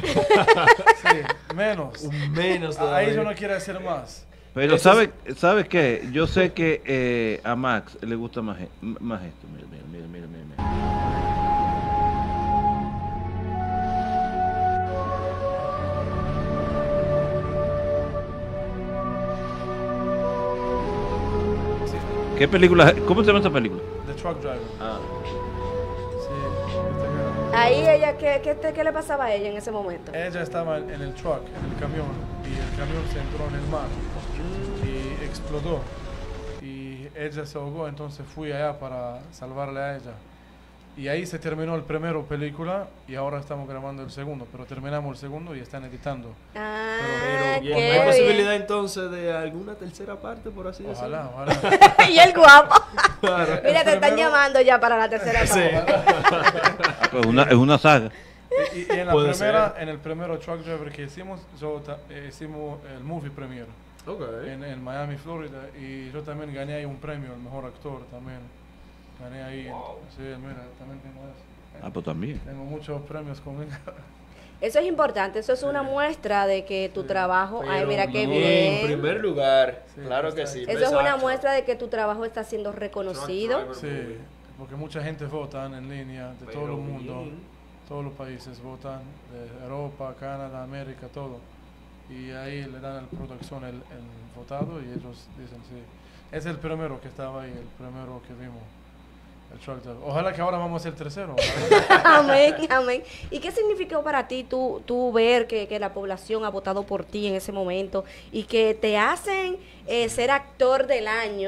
Sí, menos. Menos Ahí todavía. yo no quiero hacer más. Pero Eso ¿sabe qué? Yo sé que a Max le gusta más esto. Mira. Sí. ¿Qué película? ¿Cómo se llama esta película? The Truck Driver. Ah. Sí, Ahí ella, ¿qué le pasaba a ella en ese momento? ella estaba en el truck, en el camión, y el camión se entró en el mar y explotó. Y ella se ahogó, entonces fui allá para salvarle a ella. Y ahí se terminó el primero película y ahora estamos grabando el segundo, pero terminamos el segundo y están editando. Ah, Pero bien, qué ¿hay bien. posibilidad entonces de alguna tercera parte, por así decirlo? Ojalá, ojalá. Y el guapo. Claro. Mira, te están primero- llamando ya para la tercera Sí. parte. Pues es una saga. Y en la Puede primera, ser. en el primero Truck Driver que hicimos, hicimos el movie premiere Ok. en Miami, Florida, y yo también gané ahí un premio, el mejor actor también. Gané ahí. Sí, mira, también tengo eso. Ah, pues también. Tengo muchos premios conmigo. Eso es importante, eso es una muestra de que tu trabajo, ay, mira qué En bien. primer lugar, Sí, claro que está sí. ahí. Eso es una Exacto. muestra de que tu trabajo está siendo reconocido. Sí, porque mucha gente vota en línea de todo el mundo. Todos los países votan, de Europa, Canadá, América, todo. Y ahí le dan a la producción el votado y ellos dicen sí. Es el primero que estaba ahí, el primero que vimos. El Truck Driver. Ojalá que ahora vamos a ser el tercero. Amén, amén. ¿Y qué significó para ti tú ver que la población ha votado por ti en ese momento y que te hacen ser actor del año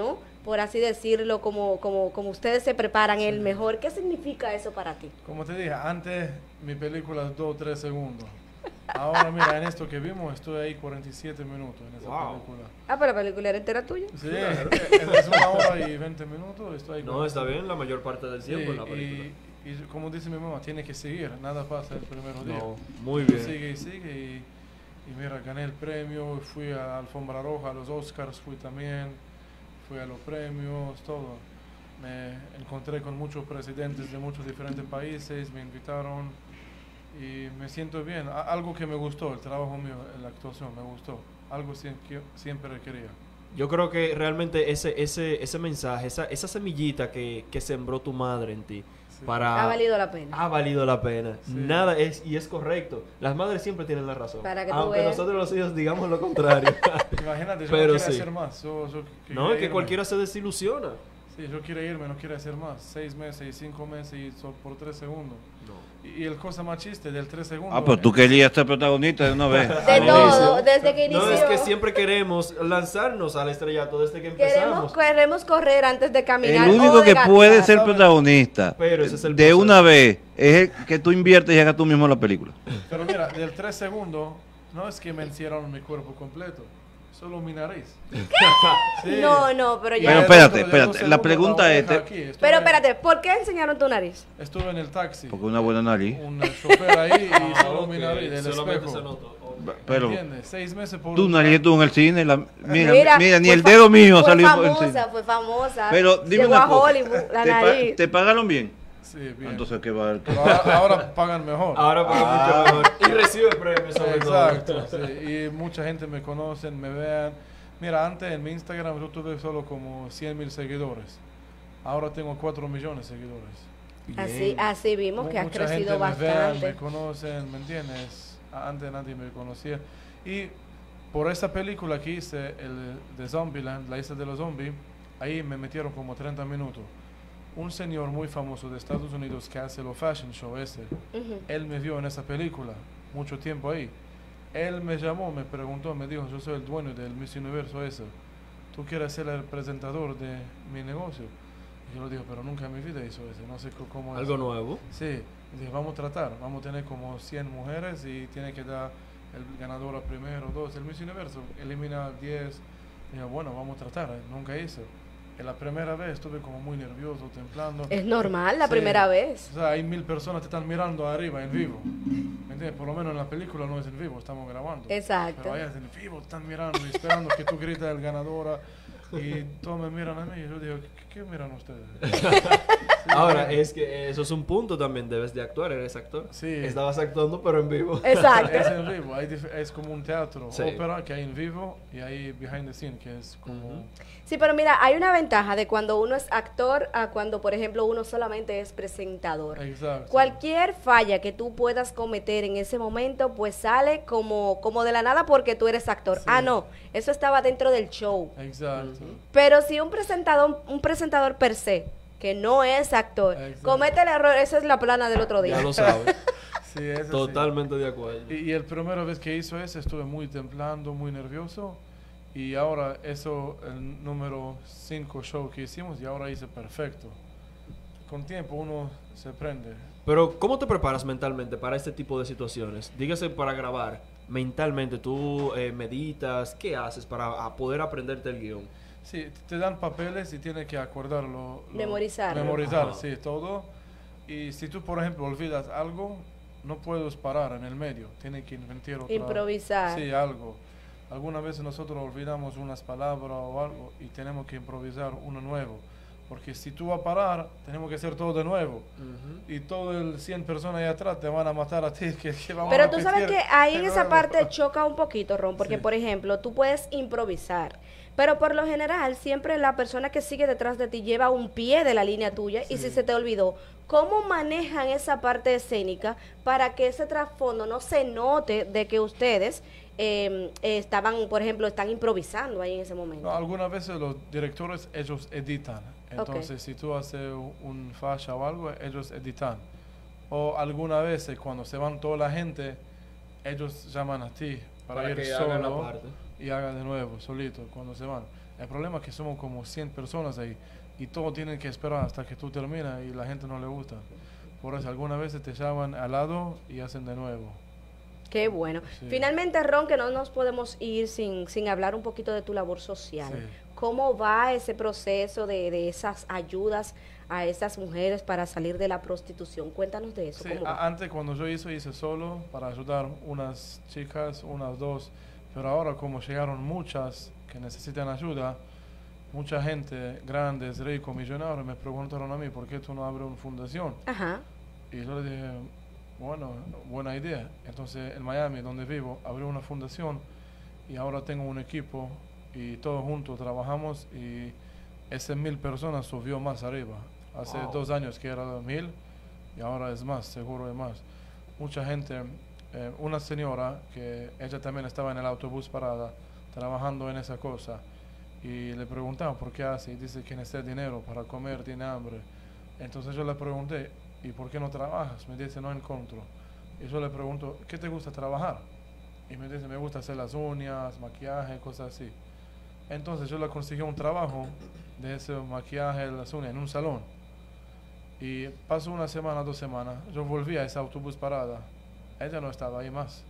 por así decirlo, como ustedes se preparan, el mejor. ¿Qué significa eso para ti? Como te dije, antes mi película es 2 o 3 segundos. Ahora, mira, en esto que vimos, estoy ahí 47 minutos en esa película. Ah, pero la película era entera tuya. Sí, es 1 hora y 20 minutos. Estoy ahí. No, está bien la mayor parte del tiempo en la película. Y como dice mi mamá, tiene que seguir, nada pasa el primer día. No, muy bien. Sigue y sigue. Y mira, gané el premio, fui a la Alfombra Roja, a los Oscars fui también, fui a los premios, todo. Me encontré con muchos presidentes de muchos diferentes países, me invitaron y me siento bien. Algo que me gustó, el trabajo mío, la actuación, me gustó. Algo que siempre quería. Yo creo que realmente ese mensaje, esa semillita que sembró tu madre en ti, ha valido la pena. Ha valido la pena. Sí. Nada es, y es correcto. Las madres siempre tienen la razón. Aunque nosotros los hijos digamos lo contrario. Imagínate, yo no quiero hacer más. No, es que cualquiera se desilusiona. Sí, yo quiero irme, no quiero hacer más. 6 meses y 5 meses y por 3 segundos. No. Y el cosa más chiste del 3 segundos. Pero tú querías ser protagonista de una vez. De todo, desde que inició. No, es que siempre queremos lanzarnos al estrellato desde que empezamos. Queremos correr antes de caminar. El único que puede ser protagonista de una vez es el que tú inviertes y hagas tú mismo la película. Pero mira, del 3 segundos, no es que me hicieron mi cuerpo completo. Solo mi nariz. Sí. No, pero ya. Pero espérate. La pregunta es. Pero espérate, ¿por qué enseñaron tu nariz? Estuve en el taxi. Porque una buena nariz. Un chofer ahí y solo mi nariz del espejo. Pero. ¿Entiendes? 6 meses por. Tu nariz estuvo en el cine. Mira, ni el dedo mío salió por el cine. Fue famosa. Pero dime una cosa. Hollywood, la nariz. ¿Te pagaron bien? Sí, bien. Entonces, ¿qué va? Ahora pagan mejor. Ahora pagan mucho mejor. Y recibe premios sobre todo. Exacto. Sí. Y mucha gente me conocen, me vean. Mira, antes en mi Instagram yo tuve solo como 100,000 seguidores. Ahora tengo 4 millones de seguidores. Así vimos que has crecido bastante. Me conocen, ¿me entiendes? Antes nadie me conocía. Y por esa película que hice, el de Zombieland, la isla de los zombies, ahí me metieron como 30 minutos. Un señor muy famoso de Estados Unidos que hace los fashion show él me vio en esa película, mucho tiempo ahí. Él me llamó, me preguntó, me dijo, yo soy el dueño del Miss Universo ¿tú quieres ser el presentador de mi negocio? Y yo le digo, pero nunca en mi vida hizo eso, no sé cómo es. ¿Algo nuevo? Sí, dije, vamos a tratar, vamos a tener como 100 mujeres y tiene que dar el ganador a primero, 2, el Miss Universo, elimina 10. Dije, bueno, vamos a tratar, nunca hizo. En la primera vez estuve como muy nervioso, temblando. Es normal la primera vez. O sea, hay 1000 personas que te están mirando arriba en vivo. ¿Me entiendes? Por lo menos en la película no es en vivo, estamos grabando. Exacto. Pero allá es en vivo, están mirando y esperando que tú grites el ganador. Y todos me miran a mí y yo digo, ¿qué miran ustedes? Sí, ahora, es que eso es un punto también, debes de actuar, eres actor. Sí. Estabas actuando pero en vivo. Exacto. Es en vivo, es como un teatro, ópera que hay en vivo y hay behind the scene que es como... Sí, pero mira, hay una ventaja de cuando uno es actor a cuando, por ejemplo, uno solamente es presentador. Exacto. Cualquier falla que tú puedas cometer en ese momento, pues sale como de la nada porque tú eres actor. Sí. No, eso estaba dentro del show. Exacto. Pero si un presentador per se, que no es actor, comete el error, esa es la plana del otro día. Ya lo sabes. Sí, totalmente de acuerdo. Y el primera vez que hizo eso estuve muy temblando, muy nervioso. Y ahora eso, el número 5 show que hicimos, y ahora hice perfecto. Con tiempo uno se prende. Pero, ¿cómo te preparas mentalmente para este tipo de situaciones? Dígase para grabar, mentalmente, ¿tú meditas? ¿Qué haces para poder aprenderte el guión? Sí, te dan papeles y tienes que acordarlo. Memorizar. Memorizar, sí, todo. Y si tú, por ejemplo, olvidas algo, no puedes parar en el medio. Tienes que inventar otra. Improvisar. Sí, algo. Algunas veces nosotros olvidamos unas palabras o algo y tenemos que improvisar uno nuevo. Porque si tú vas a parar, tenemos que hacer todo de nuevo. Y todo el 100 personas ahí atrás te van a matar a ti. Pero tú sabes que ahí en esa parte choca un poquito, Ron, porque por ejemplo, tú puedes improvisar. Pero por lo general, siempre la persona que sigue detrás de ti lleva un pie de la línea tuya y si se te olvidó, ¿cómo manejan esa parte escénica para que ese trasfondo no se note de que ustedes estaban, por ejemplo, están improvisando ahí en ese momento? No, algunas veces los directores, ellos editan. Entonces, si tú haces un falla o algo, ellos editan. O algunas veces, cuando se van toda la gente, ellos llaman a ti para ir que solo hagan la parte. y hagan de nuevo, solito, cuando se van. El problema es que somos como 100 personas ahí y todos tienen que esperar hasta que tú terminas y la gente no le gusta. Por eso algunas veces te llaman al lado y hacen de nuevo. Qué bueno. Sí. Finalmente, Ron, que no nos podemos ir sin hablar un poquito de tu labor social. Sí. ¿Cómo va ese proceso de esas ayudas a esas mujeres para salir de la prostitución? Cuéntanos de eso. Sí, ¿Cómo va? antes cuando yo hice solo para ayudar unas chicas, unas dos, pero ahora como llegaron muchas que necesitan ayuda, mucha gente, grandes, ricos, millonarios, me preguntaron a mí, ¿por qué tú no abres una fundación? Ajá. Y yo le dije, bueno, buena idea. Entonces en Miami, donde vivo, abrí una fundación y ahora tengo un equipo y todos juntos trabajamos y ese 1000 personas subió más arriba. Hace 2 años que era 1000 y ahora es más, seguro es más. Mucha gente, una señora que ella también estaba en el autobús parada trabajando en esa cosa y le preguntaba por qué hace y dice que necesita dinero para comer, tiene hambre. Entonces yo le pregunté, ¿y por qué no trabajas? Me dice, no encuentro. Y yo le pregunto, ¿qué te gusta trabajar? Y me dice, me gusta hacer las uñas, maquillaje, cosas así. Entonces yo le conseguí un trabajo de ese maquillaje, las uñas, en un salón. Y pasó 1 semana, 2 semanas, yo volví a ese autobús parada. Ella no estaba ahí más.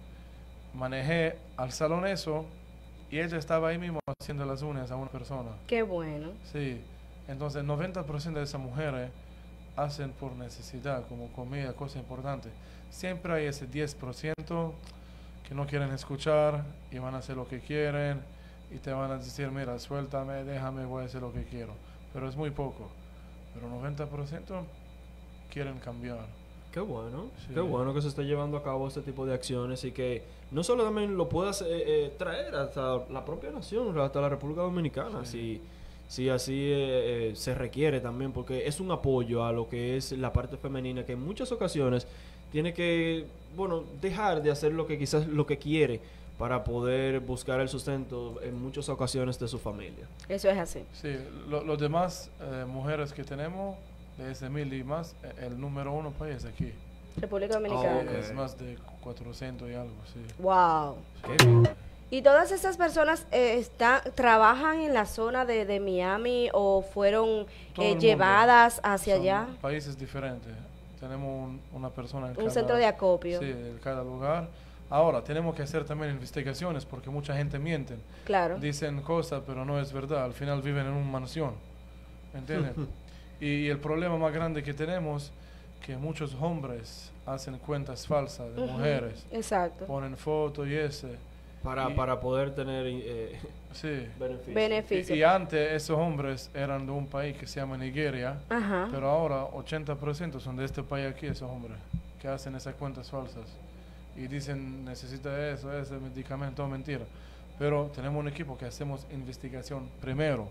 Manejé al salón eso y ella estaba ahí mismo haciendo las uñas a una persona. Qué bueno. Sí. Entonces el 90% de esas mujeres hacen por necesidad, como comida, cosas importantes. Siempre hay ese 10% que no quieren escuchar y van a hacer lo que quieren y te van a decir, mira, suéltame, déjame, voy a hacer lo que quiero. Pero es muy poco. Pero 90% quieren cambiar. Qué bueno, Sí. qué bueno que se esté llevando a cabo este tipo de acciones y que no solo también lo puedas traer hasta la propia nación, hasta la República Dominicana, Sí. si así se requiere también, porque es un apoyo a lo que es la parte femenina que en muchas ocasiones tiene que, bueno, dejar de hacer lo que quizás lo que quiere para poder buscar el sustento en muchas ocasiones de su familia. Eso es así. Sí, los demás mujeres que tenemos, de ese 1000 y más, el número 1 país aquí. República Dominicana. Ok. Es más de 400 y algo, sí. Wow. Qué bien. ¿Y todas esas personas trabajan en la zona de Miami o fueron Todo el mundo. llevadas hacia Son allá? países diferentes. Tenemos una persona en Un centro de acopio. Sí, en cada lugar. Ahora, tenemos que hacer también investigaciones porque mucha gente miente. Claro. Dicen cosas, pero no es verdad. Al final viven en una mansión. ¿Me entiendes? Y el problema más grande que tenemos que muchos hombres hacen cuentas falsas de mujeres. Exacto. Ponen fotos y ese. Para poder tener Sí. beneficios. Beneficio. Y antes esos hombres eran de un país que se llama Nigeria, Ajá. pero ahora 80% son de este país aquí, esos hombres, que hacen esas cuentas falsas. Y dicen, necesita eso, ese medicamento, todo mentira. Pero tenemos un equipo que hacemos investigación primero.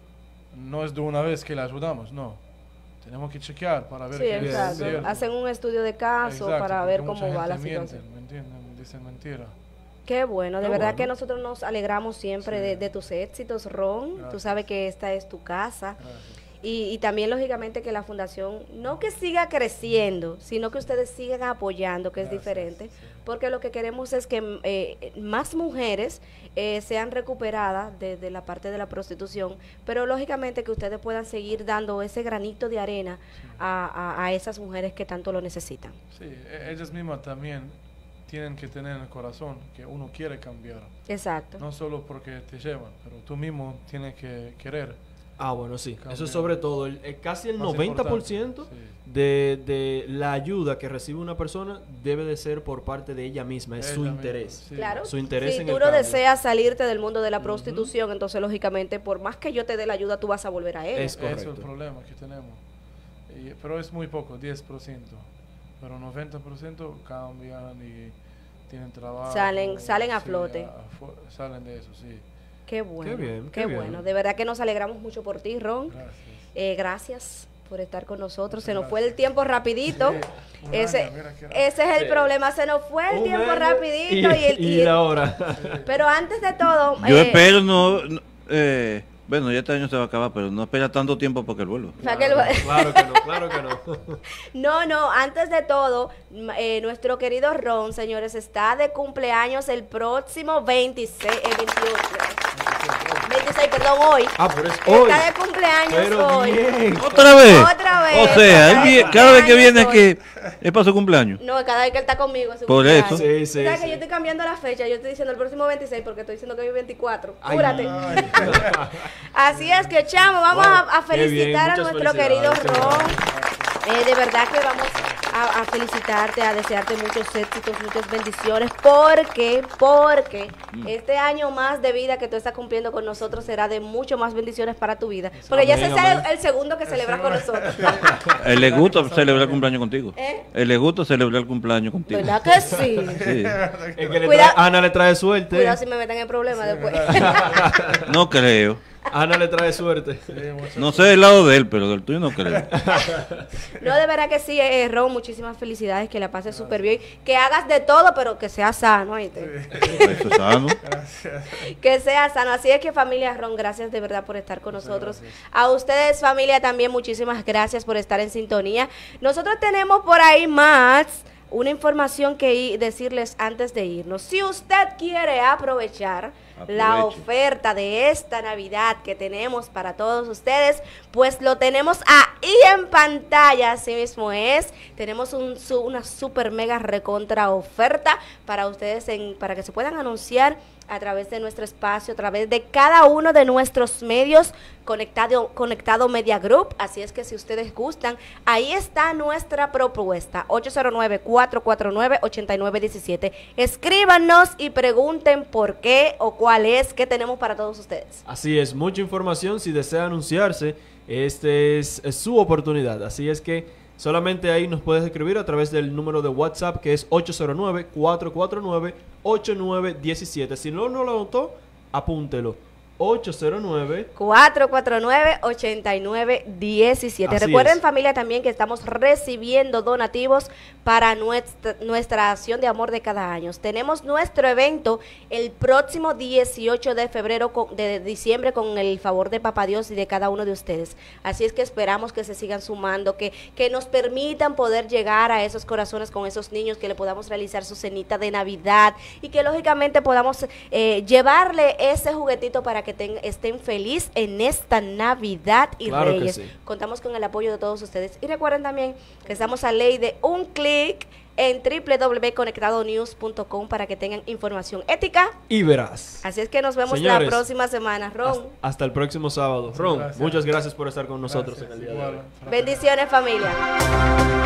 No es de una vez que le ayudamos, no. Tenemos que chequear para ver Sí, que es exacto. cierto. Hacen un estudio de caso Exacto, para porque ver mucha cómo va la gente situación. mienten, ¿me entienden? Dicen mentira. Qué bueno, de Qué verdad bueno. que nosotros nos alegramos siempre Sí. de tus éxitos, Ron. Tú Gracias. sabes que esta es tu casa. Gracias. Y también, lógicamente, que la fundación no que siga creciendo, sino que ustedes sigan apoyando, que es Gracias, diferente, sí. porque lo que queremos es que más mujeres sean recuperadas de la parte de la prostitución, pero lógicamente que ustedes puedan seguir dando ese granito de arena a esas mujeres que tanto lo necesitan. Sí, ellas mismas también tienen que tener en el corazón que uno quiere cambiar. Exacto. No solo porque te llevan, pero tú mismo tienes que querer. Ah, bueno, sí. Cambiar. Eso es sobre todo. Casi el Más 90% importante, sí. de la ayuda que recibe una persona debe de ser por parte de ella misma. Es su Ella interés. misma, sí. Claro, Su interés si en tú el no cambio. deseas salirte del mundo de la prostitución, entonces lógicamente por más que yo te dé la ayuda, tú vas a volver a él. Es Ese es correcto. el problema que tenemos. Pero es muy poco, 10%. Pero 90% cambian y tienen trabajo. Salen a flote. Salen de eso, sí. Qué bueno, Qué bien, qué qué bien. bueno. De verdad que nos alegramos mucho por ti, Ron. Gracias. Gracias por estar con nosotros. Muchas Se nos gracias. fue el tiempo rapidito. Sí, un Ese, año, mira qué rápido. ese es el Sí. problema. Se nos fue el Un tiempo año rapidito. y la hora. Pero antes de todo... Yo espero bueno, ya este año se va a acabar, pero no espera tanto tiempo porque el vuelo. para que el- Claro que no, claro que no. No, antes de todo, nuestro querido Ron, señores, está de cumpleaños el próximo 28. 26, perdón, hoy. Por eso hoy. Está de cumpleaños hoy. Bien. ¿Otra vez? Otra vez. O sea, cada vez que viene aquí es para su cumpleaños. No, cada vez que él está conmigo es su Por cumpleaños. eso. Sí. ¿Sabes que yo estoy cambiando la fecha? Yo estoy diciendo el próximo 26 porque estoy diciendo que hoy 24. Ay. Cúrate. Así es que, chamo, vamos a Qué bien, felicitar a muchas nuestro querido felicidades, Ron. De verdad que vamos a felicitarte, a desearte muchos éxitos, muchas bendiciones, porque este año más de vida que tú estás cumpliendo con nosotros será de mucho más bendiciones para tu vida. Porque ya Amén, ese amén. es el segundo que celebras con nosotros. Él le gusta celebrar el cumpleaños contigo. ¿Eh? Él le gusta celebrar el cumpleaños contigo. ¿Verdad que sí? Sí. Es que Cuidado. Ana le trae suerte. Cuidado si me meten en problemas después. No creo. Ana le trae suerte. No sé del lado de él, pero del tuyo no creo. No, de verdad que sí, Ron, muchísimas felicidades, que la pases súper bien, que hagas de todo, pero que sea sano, ¿oíste? Eso es sano. Que sea sano. Así es que, familia Ron, gracias de verdad por estar con nosotros. A ustedes, familia, también muchísimas gracias por estar en sintonía. Nosotros tenemos por ahí más una información que decirles antes de irnos. Si usted quiere aprovechar la oferta de esta Navidad que tenemos para todos ustedes, pues lo tenemos ahí en pantalla, así mismo es. Tenemos una super mega recontra oferta para ustedes, para que se puedan anunciar a través de nuestro espacio, a través de cada uno de nuestros medios conectado Media Group. Así es que si ustedes gustan, ahí está nuestra propuesta, 809-449-8917. Escríbanos y pregunten por qué o cuál es, qué tenemos para todos ustedes. Así es, mucha información. Si desea anunciarse, es su oportunidad. Así es que solamente ahí nos puedes escribir a través del número de WhatsApp, que es 809-449-8917. Si no lo anotó, apúntelo. 809-449-8917. Recuerden, familia, también que estamos recibiendo donativos para nuestra acción de amor de cada año. Tenemos nuestro evento el próximo 18 de febrero de diciembre, con el favor de Papá Dios y de cada uno de ustedes. Así es que esperamos que se sigan sumando, que nos permitan poder llegar a esos corazones con esos niños, que le podamos realizar su cenita de Navidad y que lógicamente podamos llevarle ese juguetito para que estén feliz en esta Navidad y claro Reyes. Sí. Contamos con el apoyo de todos ustedes. Y recuerden también que estamos a ley de un clic en www.conectadonews.com para que tengan información ética y veraz. Así es que nos vemos, señores, la próxima semana, Ron. Hasta el próximo sábado. Ron, muchas gracias por estar con nosotros en el día de hoy. Bendiciones, familia.